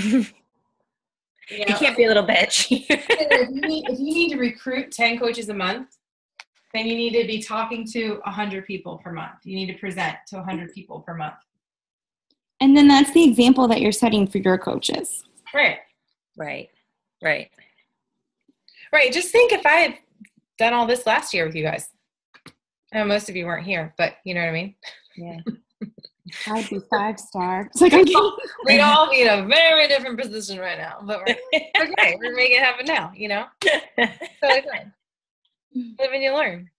You can't be a little bitch. If you need to recruit 10 coaches a month, then you need to be talking to 100 people per month. You need to present to 100 people per month. And then that's the example that you're setting for your coaches. Right. Just think if I had done all this last year with you guys. I know most of you weren't here, but you know what I mean? Yeah. I'd be 5-star. It's like I'm getting We'd all be in a very different position right now, but we're okay. We're making it happen now, you know? Totally fine. Live and you learn.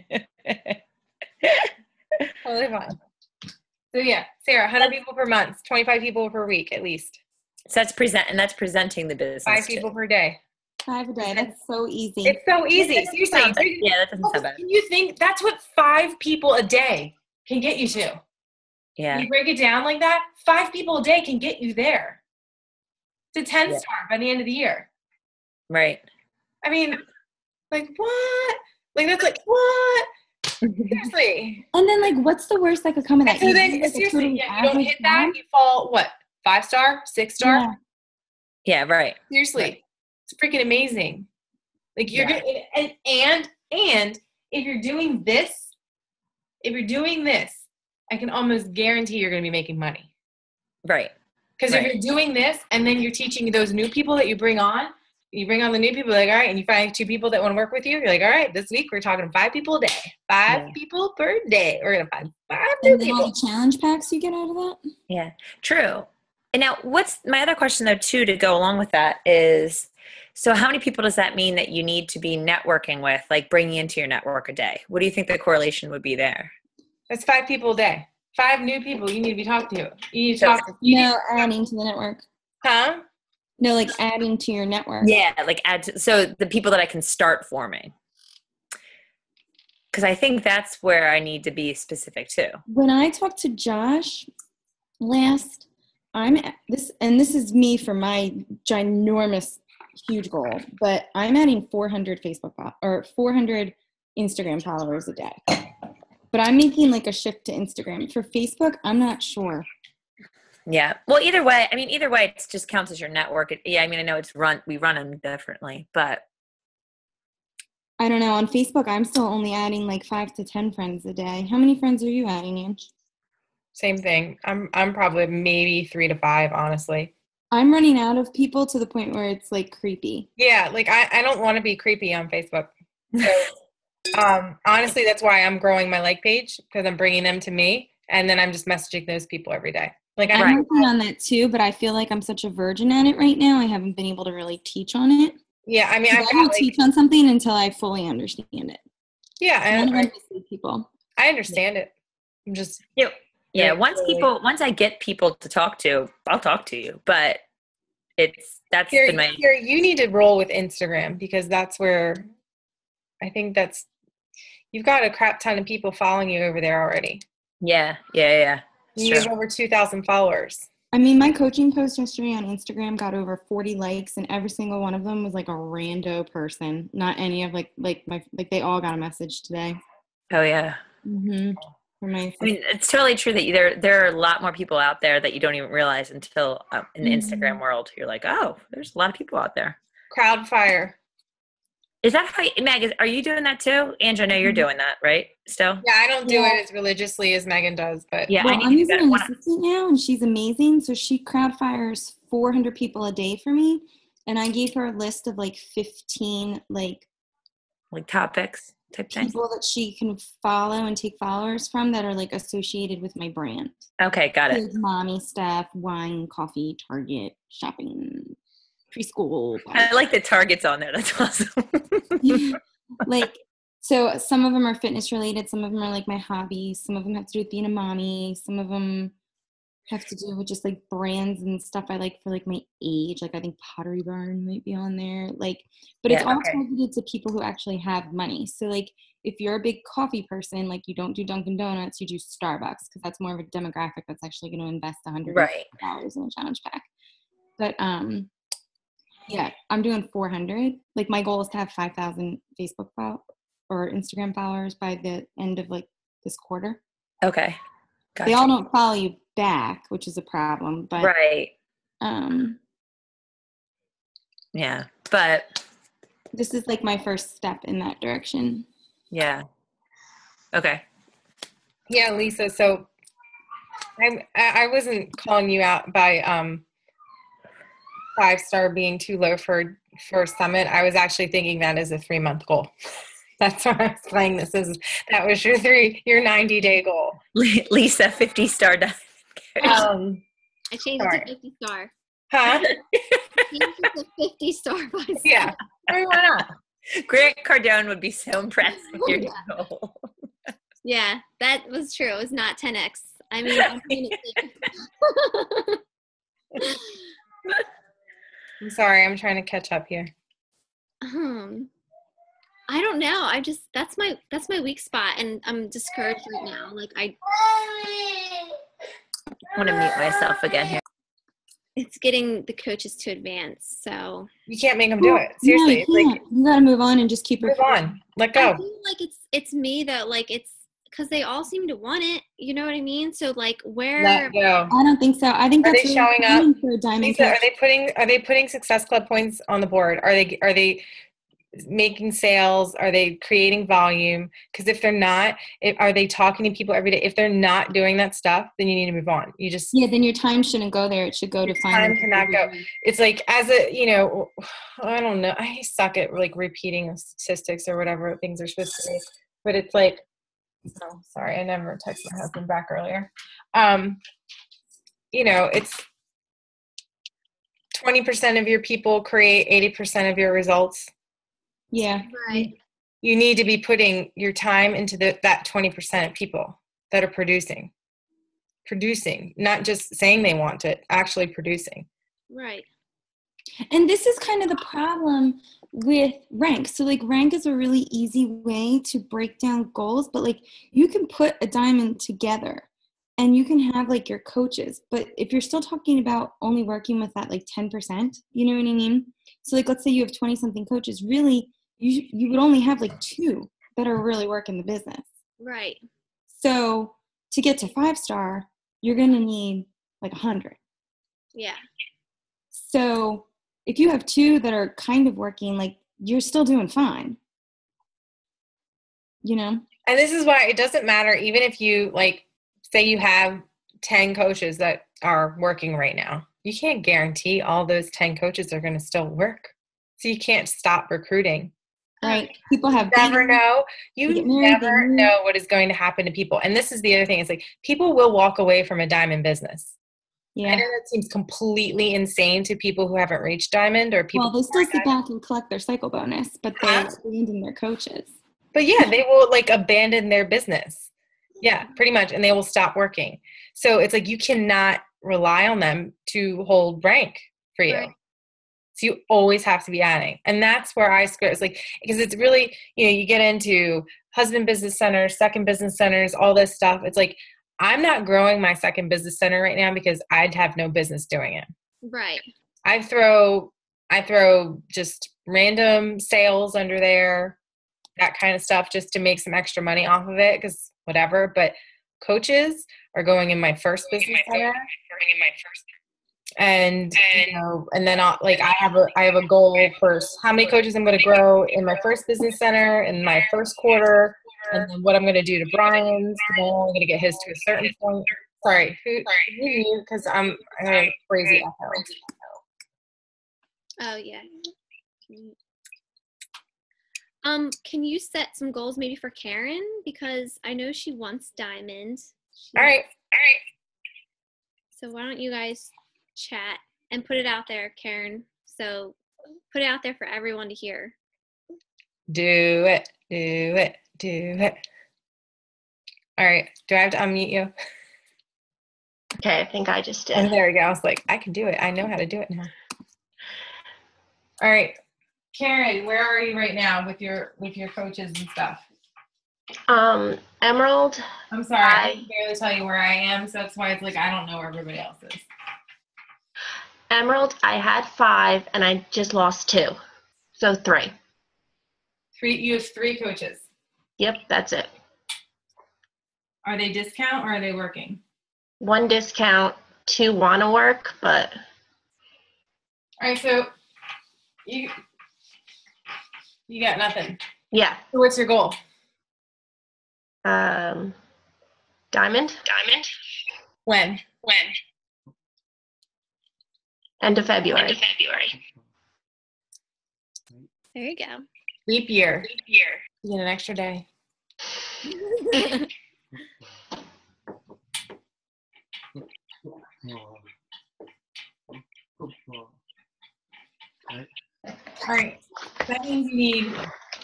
Totally fine. So yeah, Sarah, 100 people per month, 25 people per week at least. So that's presenting the business. 5 people per day. 5 a day. That's so easy. It's so easy. Seriously. Yeah, that doesn't sound bad. Can you think that's what 5 people a day can get you to? Yeah. You break it down like that, 5 people a day can get you there to 10 star by the end of the year. Right. I mean, like what? Like that's like what? Seriously. And then like, what's the worst that could come of that? So then, do, like, seriously, a you totally don't hit that, job? you fall what? 5 star, 6 star? Yeah. Yeah, right. Seriously, Right. it's freaking amazing. Like you're gonna, and if you're doing this, I can almost guarantee you're going to be making money. Right. Because if you're doing this and then you're teaching those new people that you bring on the new people, like, all right, and you find 2 people that want to work with you, you're like, all right, this week we're talking 5 people a day. 5 people per day. We're going to find 5 new And then all people. the challenge packs you get out of that? Yeah, true. And now what's my other question though too, to go along with that is, so how many people does that mean that you need to be networking with, like bringing into your network a day? What do you think the correlation would be there? That's 5 people a day. 5 new people you need to be talking to. You need to talk to. No, adding to the network. Huh? No, like adding to your network. Yeah, like so the people that I can start forming. Because I think that's where I need to be specific too. When I talked to Josh last, this is me for my ginormous, huge goal, but I'm adding 400 or 400 Instagram followers a day. But I'm making like a shift to Instagram. For Facebook, I'm not sure. Yeah. Well, either way, it just counts as your network. I mean, I know we run them differently, but I don't know. On Facebook, I'm still only adding like 5 to 10 friends a day. How many friends are you adding, Ange? Same thing. I'm probably maybe 3 to 5, honestly. I'm running out of people to the point where it's like creepy. Yeah, like I don't want to be creepy on Facebook. So honestly, that's why I'm growing my like page, because I'm bringing them to me, and then I'm just messaging those people every day. Like I'm working on that too, but I feel like I'm such a virgin at it right now. I haven't been able to really teach on it. Yeah, I mean, I won't teach on something until I fully understand it. Yeah, I understand it. I'm just once I get people to talk to, I'll talk to you. But that's here, been my here. You need to roll with Instagram, because that's where I think you've got a crap ton of people following you over there already. Yeah. You have over 2,000 followers. I mean, my coaching post yesterday on Instagram got over 40 likes, and every single one of them was like a rando person. Not any of they all got a message today. Oh yeah. Mm-hmm. I mean, it's totally true that there are a lot more people out there that you don't even realize until in the Instagram world. You're like, oh, there's a lot of people out there. Crowdfire. Is that how, Meg, are you doing that too? Ange, I know you're doing that, right? Still? Yeah, I don't do it as religiously as Megan does, but yeah, well, I'm using an assistant now, and she's amazing. So she crowdfires 400 people a day for me, and I gave her a list of like 15 like topics type thing. People that she can follow and take followers from that are like associated with my brand. Okay, got it. Like mommy stuff, wine, coffee, Target, shopping, preschool. I like the Target's on there. That's awesome. Like, so some of them are fitness related. Some of them are like my hobbies. Some of them have to do with being a mommy. Some of them have to do with just like brands and stuff I like for like my age. Like I think Pottery Barn might be on there. Like, but it's all targeted to people who actually have money. So like if you're a big coffee person, like you don't do Dunkin' Donuts, you do Starbucks, because that's more of a demographic that's actually going to invest $100 in a challenge pack. But yeah, I'm doing 400. Like my goal is to have 5,000 Facebook or Instagram followers by the end of like this quarter. Okay. Gotcha. They all don't follow you back, which is a problem. But yeah, but this is like my first step in that direction. Yeah. Okay. Yeah, Lisa. So I wasn't calling you out by 5-star being too low for Summit. I was actually thinking that as a 3-month goal. That's why I was playing this. That was your 90-day goal. Lisa, 50-star diamond coach. I changed it to 50-star. Huh? I changed it to 50-star myself. Yeah. I mean, why not? Grant Cardone would be so impressed with your new goal. Yeah, that was true. It was not 10x. I mean, I'm I'm sorry. I'm trying to catch up here. I don't know. That's my weak spot, and I'm discouraged right now. Like I want to mute myself again here. It's getting the coaches to advance, so you can't make them do it. Seriously, no, you gotta move on and just keep move on. Let go. I feel like it's me though. Like it's because they all seem to want it. You know what I mean? So like where? Let go. I don't think so. I think are that's they really showing up for a diamond Lisa, coach. are they putting Success Club points on the board? Are they making sales? Are they creating volume? Because if they're not, are they talking to people every day? If they're not doing that stuff, then you need to move on. Then your time shouldn't go there. It should go to time cannot go. It's like I don't know. I suck at like repeating statistics or whatever things are supposed to be. But it's like, oh, sorry, I never texted my husband back earlier. It's 20% of your people create 80% of your results. Yeah. Right. You need to be putting your time into that 20% of people that are producing, not just saying they want it, actually producing. Right. And this is kind of the problem with Rank. So like Rank is a really easy way to break down goals, but like you can put a diamond together and you can have like your coaches, but if you're still talking about only working with that like 10%, you know what I mean? So like, let's say you have 20 something coaches, really you would only have like 2 that are really working the business. Right. So to get to 5-star, you're going to need like 100. Yeah. So if you have 2 that are kind of working, like you're still doing fine, And this is why it doesn't matter, even if you like, say you have 10 coaches that are working right now, you can't guarantee all those 10 coaches are going to still work. So you can't stop recruiting. Right. People have never know. You never know what is going to happen to people. And this is the other thing. It's like people will walk away from a diamond business. Yeah. I know that seems completely insane to people who haven't reached diamond or people. Well, they still sit back and collect their cycle bonus, but they abandon their coaches. But yeah, they will like abandon their business. Yeah, pretty much. And they will stop working. So it's like you cannot rely on them to hold rank for you. Right. So you always have to be adding. And that's where I square. It's like, because it's really, you get into husband business centers, second business centers, all this stuff. It's like, I'm not growing my second business center right now because I'd have no business doing it. Right. I throw just random sales under there, that kind of stuff, just to make some extra money off of it, because whatever. But coaches are going in my first business center. And and then I have a goal first. How many coaches I'm going to grow in my first business center in my first quarter, and then what I'm going to do to Brian's. I'm only going to get his to a certain point. Sorry, who you? Because I'm crazy echo. Oh yeah. Can you set some goals maybe for Karen, because I know she wants diamond. All right. So why don't you guys chat and put it out there, Karen? So put it out there for everyone to hear. Do it. All right. Do I have to unmute you? Okay, I think I just did. Oh, there we go. I was like, I can do it. I know how to do it now. All right. Karen, where are you right now with your coaches and stuff? Emerald. I'm sorry, I can barely tell you where I am, so that's why it's like I don't know where everybody else is. Emerald, I had 5 and I just lost 2. So 3. You have 3 coaches. Yep, that's it. Are they discount or are they working? 1 discount, 2 want to work, but. All right, so you got nothing. Yeah. So what's your goal? Diamond. When? End of February. There you go. Leap year. You get an extra day. All right. That means you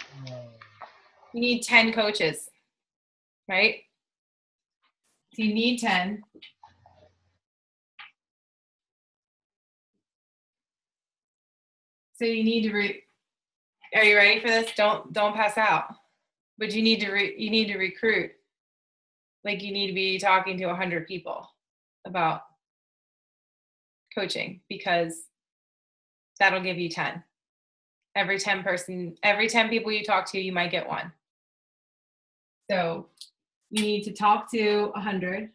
need 10 coaches, right? So you need 10. So you need to are you ready for this? Don't pass out. But you need to recruit. Like you need to be talking to 100 people about coaching, because that'll give you 10. Every 10 people you talk to, you might get one. So you need to talk to 100.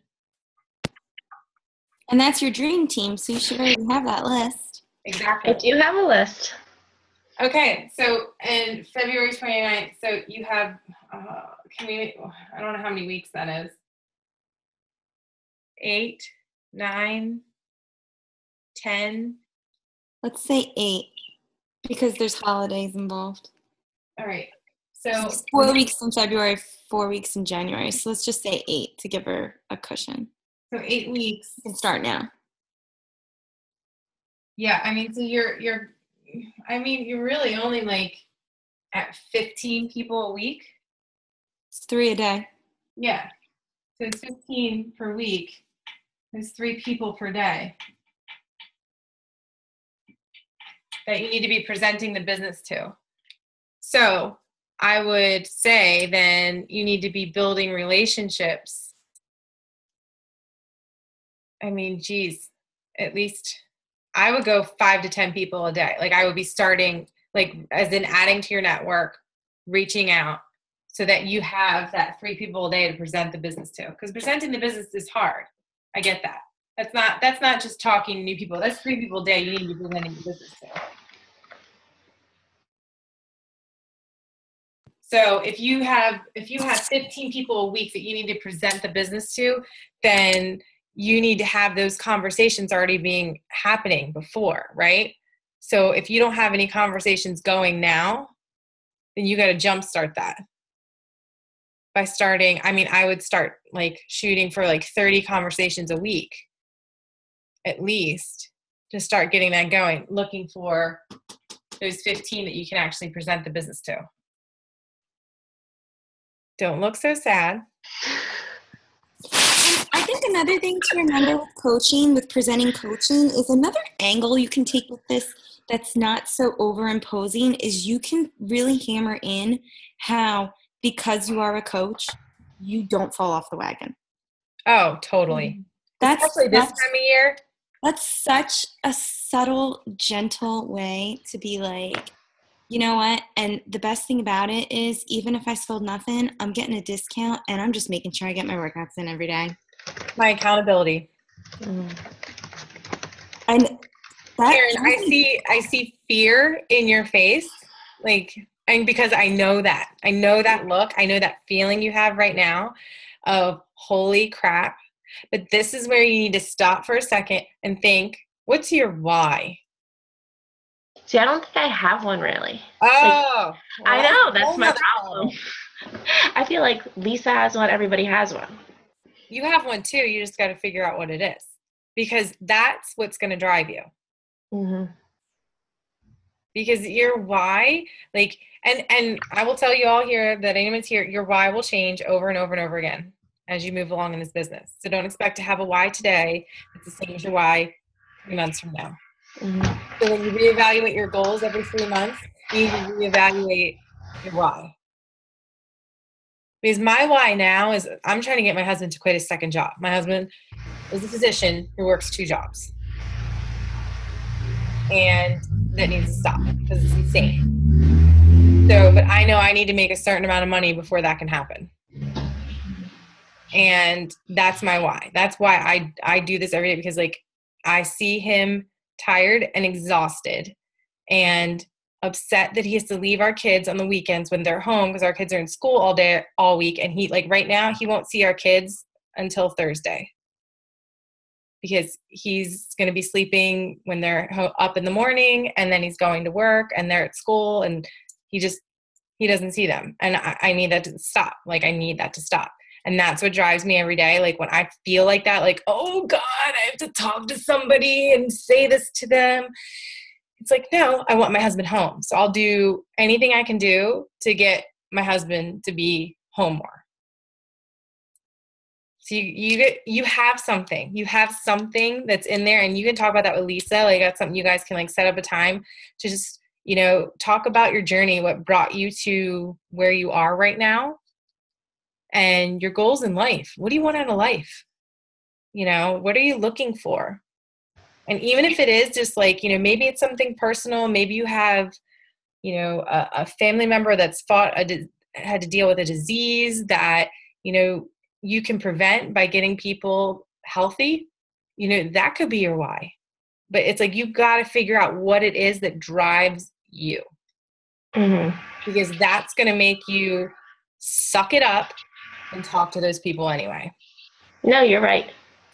And that's your dream team, so you should already have that list. Exactly. I do have a list. Okay, so in February 29th, so you have, I don't know how many weeks that is. 8, 9, 10. Let's say 8, because there's holidays involved. All right. So It's 4 weeks in February, 4 weeks in January. So let's just say 8 to give her a cushion. So 8 weeks. You can start now. Yeah, I mean, so you're really only like at 15 people a week. It's 3 a day. Yeah. So it's 15 per week. There's 3 people per day that you need to be presenting the business to. So I would say then you need to be building relationships. I mean, geez, at least I would go 5 to 10 people a day. Like I would be starting, like as in adding to your network, reaching out so that you have that 3 people a day to present the business to. Because presenting the business is hard. I get that. That's not just talking to new people. That's 3 people a day you need to be presenting the business to. So if you have 15 people a week that you need to present the business to, then you need to have those conversations already happening before, right? So if you don't have any conversations going now, then you got to jumpstart that by starting. I mean, I would start like shooting for like 30 conversations a week, at least, to start getting that going, looking for those 15 that you can actually present the business to. Don't look so sad. I think another thing to remember with coaching, with presenting coaching, is another angle you can take with this that's not so overimposing is you can really hammer in how, because you are a coach, you don't fall off the wagon. Oh, totally. Especially this time of year. That's such a subtle, gentle way to be like, you know what? And the best thing about it is, even if I sold nothing, I'm getting a discount and I'm just making sure I get my workouts in every day. My accountability. And that, Karen, I see fear in your face. Like, and because I know that look, I know that feeling you have right now of holy crap. But this is where you need to stop for a second and think, what's your why? See, I don't think I have one really. Oh, I know, that's my problem. I feel like Lisa has one, everybody has one. You have one too. You just got to figure out what it is, because that's what's going to drive you. Mm-hmm. Because your why, like, and I will tell you all here that anyone's here, your why will change over and over and over again as you move along in this business. So don't expect to have a why today. It's the same as your why 3 months from now. Mm-hmm. So when you reevaluate your goals every 3 months, you need to reevaluate your why. Because my why now is I'm trying to get my husband to quit his second job. My husband is a physician who works 2 jobs. And that needs to stop because it's insane. So, but I know I need to make a certain amount of money before that can happen. And that's my why. That's why I do this every day, because like I see him tired and exhausted and upset that he has to leave our kids on the weekends when they're home, because our kids are in school all day, all week. And he, like right now, he won't see our kids until Thursday because he's going to be sleeping when they're up in the morning, and then he's going to work and they're at school, and he he doesn't see them. And I need that to stop. Like, I need that to stop. And that's what drives me every day. Like, when I feel like that, like, oh God, I have to talk to somebody and say this to them. It's like, no, I want my husband home. So I'll do anything I can do to get my husband to be home more. So you have something. You have something that's in there, and you can talk about that with Lisa. Like, that's something you guys can like set up a time to just, you know, talk about your journey, what brought you to where you are right now, and your goals in life. What do you want out of life? You know, what are you looking for? And even if it is just like, you know, maybe it's something personal, maybe you have, you know, a family member that's had to deal with a disease that, you know, you can prevent by getting people healthy, you know, that could be your why. But it's like, you've got to figure out what it is that drives you. Mm-hmm. Because that's going to make you suck it up and talk to those people anyway. No, you're right.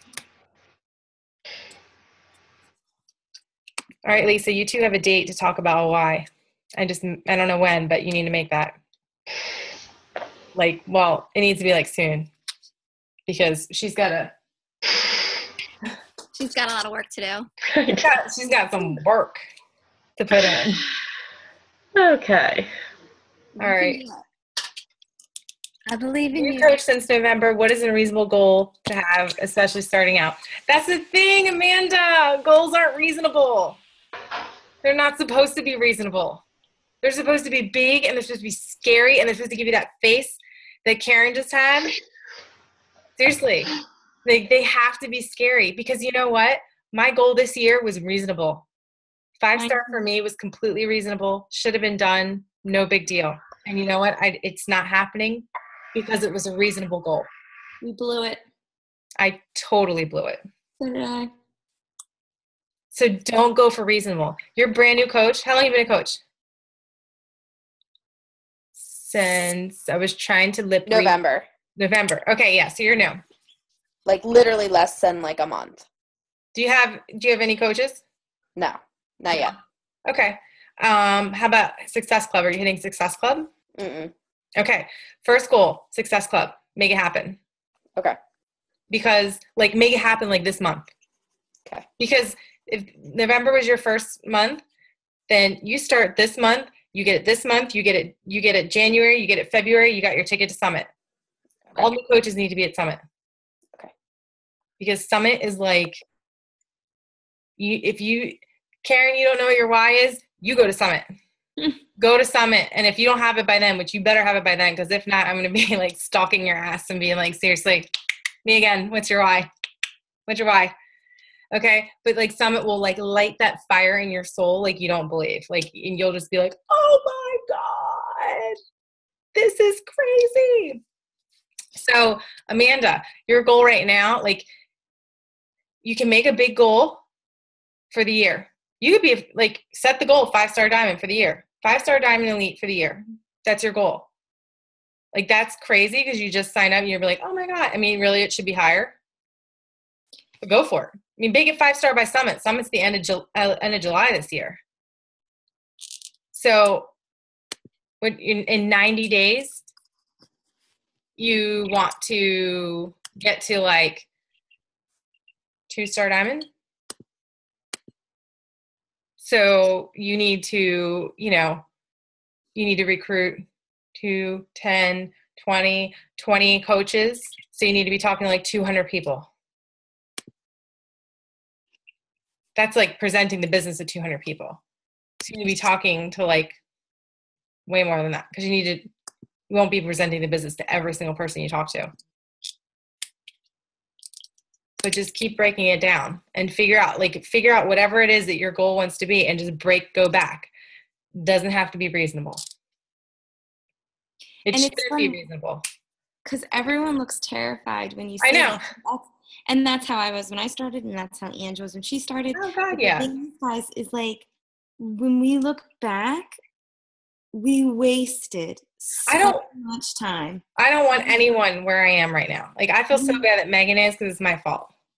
All right, Lisa, you two have a date to talk about why. I don't know when, but you need to make that. Like, well, it needs to be like soon. Because she's got a lot of work to do. she's got some work to put in. Okay. All right. I believe in You've you. coached since November. What is a reasonable goal to have, especially starting out? That's the thing, Amanda. Goals aren't reasonable. They're not supposed to be reasonable. They're supposed to be big, and they're supposed to be scary, and they're supposed to give you that face that Karen just had. Seriously. They have to be scary, because you know what? My goal this year was reasonable. 5-star for me was completely reasonable. Should have been done. No big deal. And you know what? It's not happening because it was a reasonable goal. We blew it. I totally blew it. So did I. So don't go for reasonable. You're a brand new coach. How long have you been a coach? Since I was trying to lip read. November. Okay, yeah. So you're new. Like literally less than like a month. Do you have any coaches? No, not yet. Okay. How about Success Club? Are you hitting Success Club? Mm-mm. Okay. First goal, Success Club. Make it happen. Okay. Because like, make it happen like this month. Okay. Because if November was your first month, then you start this month, you get it this month, you get it January, you get it February, you got your ticket to Summit. Okay. All the coaches need to be at Summit. Okay. Because Summit is like, Karen, you don't know what your why is, you go to Summit. Go to Summit. And if you don't have it by then, which you better have it by then, because if not, I'm going to be like stalking your ass and being like, seriously, me again, what's your why? What's your why? Okay. But like Summit will like light that fire in your soul like you don't believe. Like, and you'll just be like, oh my God, this is crazy. So Amanda, your goal right now, like you can make a big goal for the year. You could be like, set the goal 5-star diamond for the year, 5-star diamond elite for the year. That's your goal. Like, that's crazy because you just sign up and you're like, oh my God. I mean, really, it should be higher. But go for it. I mean, make it 5-star by Summit. Summit's the end of July this year. So in 90 days, you want to get to like 2-star diamond. So you need to, recruit 2, 10, 20 coaches. So you need to be talking to like 200 people. That's like presenting the business to 200 people. So you need to be talking to like way more than that, because you won't be presenting the business to every single person you talk to. But just keep breaking it down and figure out whatever it is that your goal wants to be, and just go back. Doesn't have to be reasonable. It should be reasonable. Because everyone looks terrified when you say I know. And that's how I was when I started, and that's how Ange was when she started. Oh, God, but yeah. The thing, guys, is like, when we look back, we wasted so much time. I don't want anyone where I am right now. Like, I feel so bad that Megan is, because it's my fault.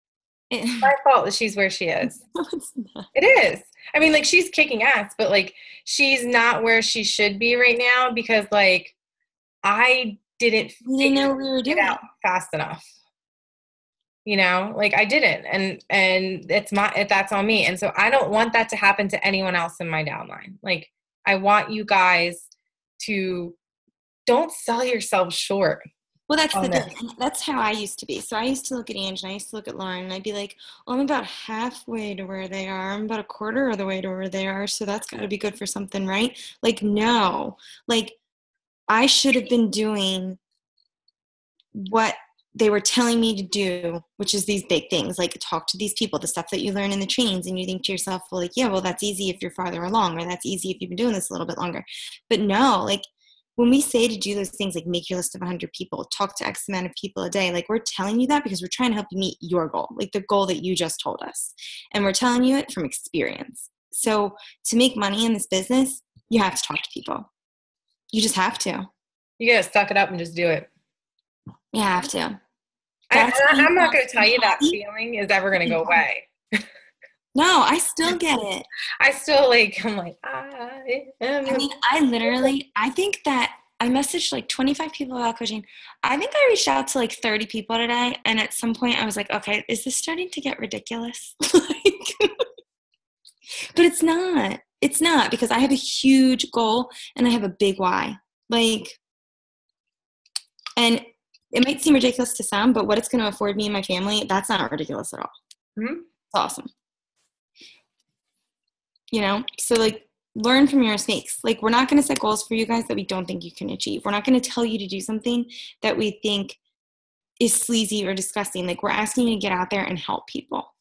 My fault that she's where she is. No, it's not. It is. I mean, like, she's kicking ass, but like, she's not where she should be right now because, like, I didn't We didn't know what we were figure it doing. out fast enough. You know, like, I didn't, and that's on me. And so I don't want that to happen to anyone else in my downline. Like, I want you guys to don't sell yourself short. Well, that's the on thing. this. And that's how I used to be. So I used to look at Ange and I used to look at Lauren and I'd be like, oh, I'm about halfway to where they are. I'm about a quarter of the way to where they are. So that's got to be good for something, right? Like, no. Like, I should have been doing what they were telling me to do, which is these big things, like talk to these people, the stuff that you learn in the trainings, and you think to yourself, well, like, yeah, well, that's easy if you're farther along, or that's easy if you've been doing this a little bit longer. But no, like, when we say to do those things, like make your list of 100 people, talk to X amount of people a day, like, we're telling you that because we're trying to help you meet your goal, like the goal that you just told us. And we're telling you it from experience. So to make money in this business, you have to talk to people. You just have to. You gotta suck it up and just do it. You have to. I'm not going to tell you that feeling is ever going to go away. No, I still get it. I still, like, I'm like, I mean, I think that I messaged like 25 people about coaching. I think I reached out to like 30 people today. And at some point I was like, okay, is this starting to get ridiculous? Like, but it's not. It's not, because I have a huge goal and I have a big why. Like, and it might seem ridiculous to some, but what it's going to afford me and my family, that's not ridiculous at all. Mm-hmm. It's awesome. You know? So, like, learn from your mistakes. Like, we're not going to set goals for you guys that we don't think you can achieve. We're not going to tell you to do something that we think is sleazy or disgusting. Like, we're asking you to get out there and help people.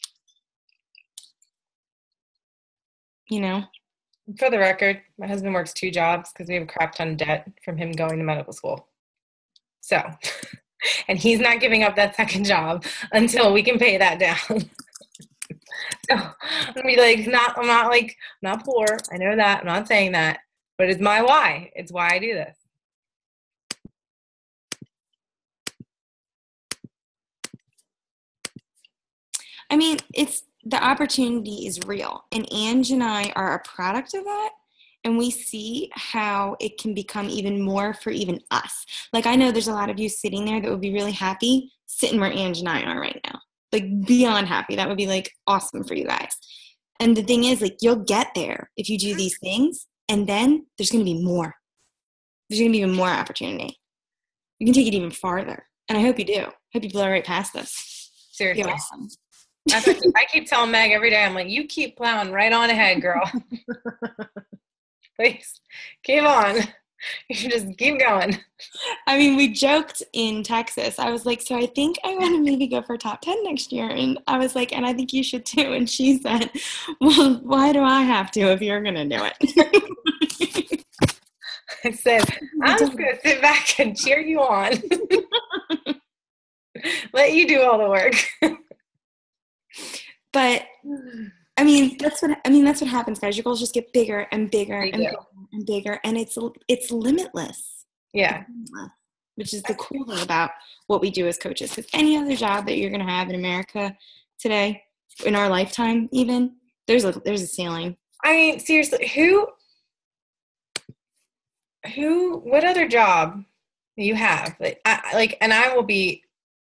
You know? For the record, my husband works 2 jobs because we have a crap ton of debt from him going to medical school. So, and he's not giving up that second job until we can pay that down. So I'm gonna be like, I'm not poor. I know that. I'm not saying that, but it's my why. It's why I do this. I mean, the opportunity is real, and Ange and I are a product of that. And we see how it can become even more for even us. Like, I know there's a lot of you sitting there that would be really happy sitting where Ange and I are right now. Like, beyond happy. That would be, like, awesome for you guys. And the thing is, like, you'll get there if you do these things. And then there's going to be more. There's going to be even more opportunity. You can take it even farther. And I hope you do. I hope you blow right past this. Seriously. You're awesome. I keep telling Meg every day, I'm like, you keep plowing right on ahead, girl. Please, keep on. You just keep going. I mean, we joked in Texas. I was like, so I think I want to maybe go for top 10 next year. And I was like, and I think you should too. And she said, well, why do I have to if you're going to do it? I said, I'm just going to sit back and cheer you on. Let you do all the work. But I mean, that's what happens, guys. Your goals just get bigger and bigger and bigger and bigger, and it's limitless. Yeah. Which is the cool thing about what we do as coaches. Because any other job that you're going to have in America today, in our lifetime, even there's a ceiling. I mean, seriously, what other job do you have? And I will be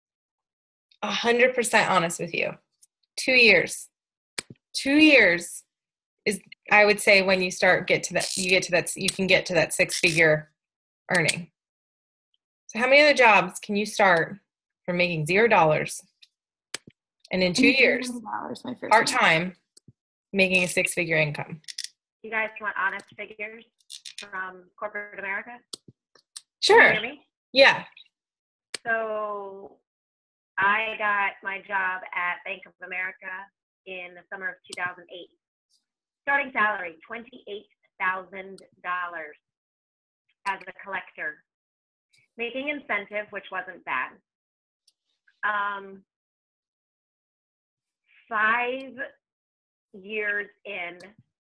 100% honest with you. 2 years. 2 years is, I would say, when you can get to that 6-figure earning. So how many other jobs can you start from making $0 and in 2 years, part-time, making a 6-figure income? You guys want honest figures from corporate America? Sure. Can you hear me? Yeah. So I got my job at Bank of America in the summer of 2008. Starting salary, $28,000 as a collector. Making incentive, which wasn't bad. 5 years in,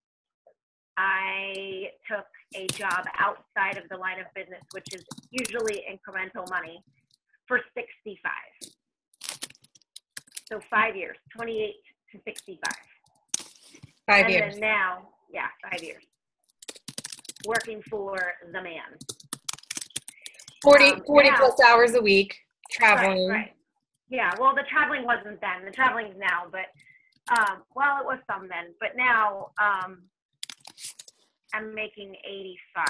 I took a job outside of the line of business, which is usually incremental money, for $65,000. So 5 years, 28 to 65. 5 and years. then now, 5 years. Working for the man. 40 now, plus hours a week, traveling. Right. Yeah, well, the traveling wasn't then. The traveling's now, but, well, it was some then. But now I'm making 85,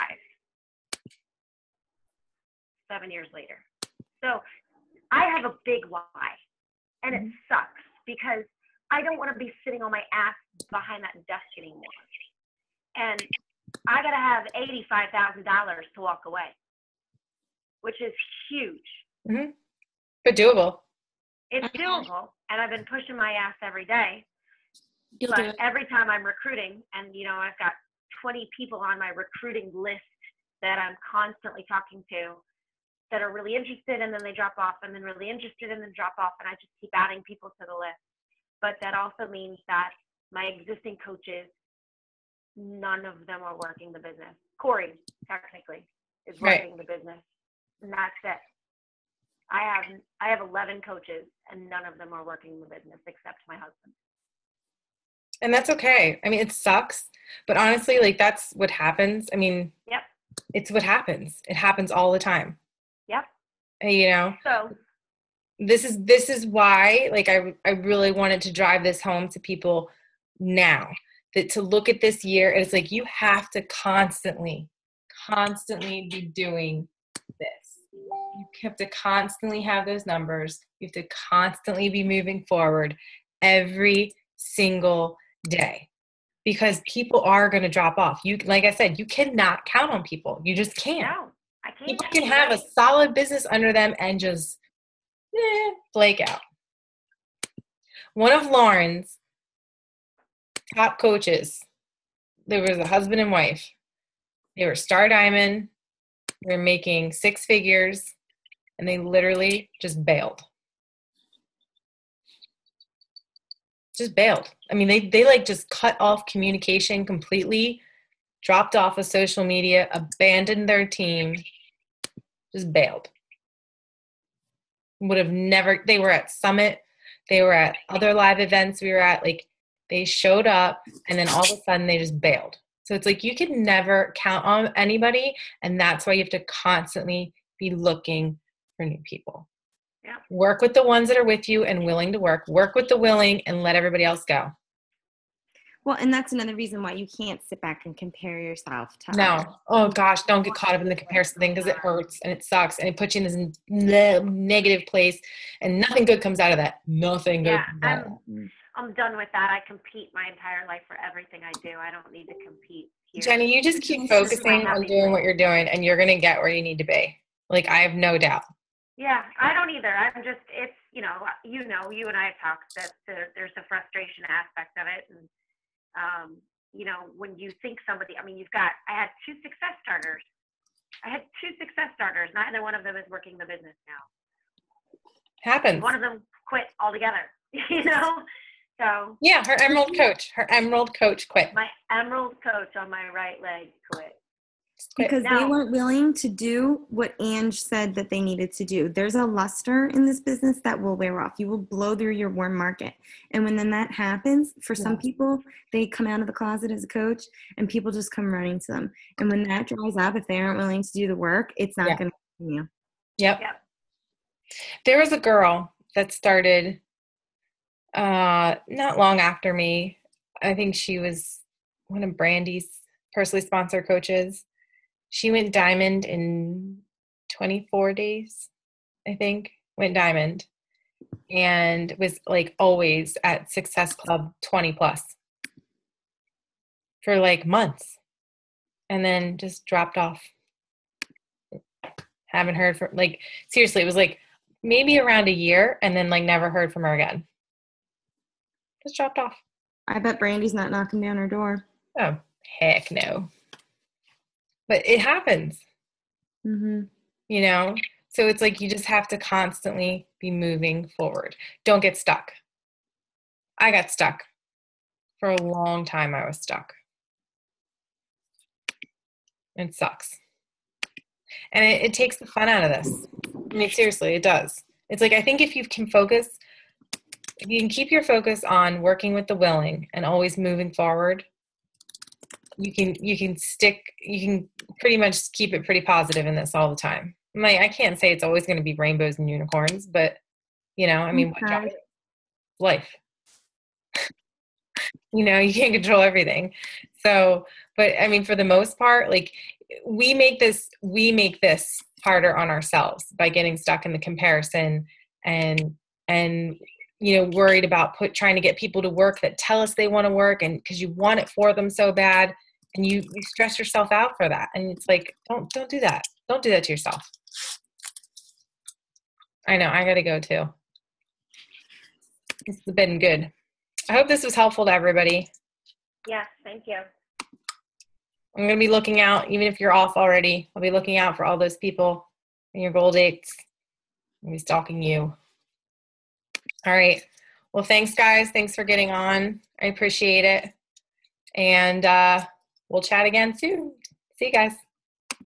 7 years later. So I have a big why, and it sucks because I don't want to be sitting on my ass behind that desk anymore. And I got to have $85,000 to walk away, which is huge. Mm-hmm. But doable. It's doable, and I've been pushing my ass every day. You'll do But it. every time I'm recruiting, and I've got 20 people on my recruiting list that I'm constantly talking to that are really interested, and then they drop off, and then really interested, and then drop off, and I just keep adding people to the list. But that also means that my existing coaches, none of them are working the business. Corey, technically, is working the business, and that's it. I have 11 coaches, and none of them are working the business except my husband. And that's okay. I mean, it sucks, but honestly, like that's what happens. I mean, Yep. It's what happens. It happens all the time. Yep. So this is why, like, I really wanted to drive this home to people now, that to look at this year, it's like you have to constantly be doing this. You have to constantly have those numbers. You have to constantly be moving forward every single day, because people are going to drop off. You, like I said, you cannot count on people. You just can't. No, I can't. People can have a solid business under them and just flake out. One of Lauren's top coaches, there was a husband and wife. They were Star Diamond. They were making 6 figures, and they literally just bailed. Just bailed. I mean, they like just cut off communication completely, dropped off of social media, abandoned their team, just bailed. Would have never, they were at Summit, they were at other live events we were at, like they showed up and then all of a sudden they just bailed. So it's like you can never count on anybody, and that's why you have to constantly be looking for new people. Yeah. Work with the ones that are with you and willing to work. Work with the willing and let everybody else go. Well, and that's another reason why you can't sit back and compare yourself to others. No. Oh gosh, don't get caught up in the comparison thing, because it hurts and it sucks and it puts you in this negative place, and nothing good comes out of that. Nothing good comes out of that. I'm done with that. I compete my entire life for everything I do. I don't need to compete here. Jenny, you just keep focusing on doing what you're doing, and you're going to get where you need to be. Like, I have no doubt. Yeah, I don't either. I'm just, it's, you and I have talked that there's a frustration aspect of it. And, when you think somebody, I mean, I had 2 success starters. Neither one of them is working the business now. Happens. One of them quit altogether, So yeah, her emerald coach quit. My emerald coach on my right leg quit. Because they weren't willing to do what Ange said that they needed to do. There's a luster in this business that will wear off. You will blow through your warm market. And when then that happens, for some people, they come out of the closet as a coach and people just come running to them. And when that dries up, if they aren't willing to do the work, it's not going to continue. Yep. There was a girl that started not long after me. I think she was one of Brandy's personally sponsored coaches. She went diamond in 24 days, I think, went diamond, and was like always at Success Club 20 plus for like months, and then just dropped off. Haven't heard from, like, seriously, it was like maybe around a year, and then like never heard from her again. Just dropped off. I bet Brandy's not knocking down her door. Oh, heck no. But it happens, Mm-hmm. So it's like you just have to constantly be moving forward. Don't get stuck. I got stuck. For a long time, I was stuck. It sucks. And it takes the fun out of this. I mean, seriously, it does. It's like, I think if you can focus, if you can keep your focus on working with the willing and always moving forward, you can pretty much keep it pretty positive in this all the time. I can't say it's always going to be rainbows and unicorns, but you know, I mean, what job? Life. You know, you can't control everything. So, but I mean, for the most part, like we make this harder on ourselves by getting stuck in the comparison and you know, worried about trying to get people to work that tell us they want to work, and because you want it for them so bad, and you stress yourself out for that. And it's like, don't do that. Don't do that to yourself. I know, I gotta go too. This has been good. I hope this was helpful to everybody. Yes, thank you. I'm going to be looking out, even if you're off already, I'll be looking out for all those people in your goal dates. I'll be stalking you. All right. Well, thanks, guys. Thanks for getting on. I appreciate it. And we'll chat again soon. See you guys.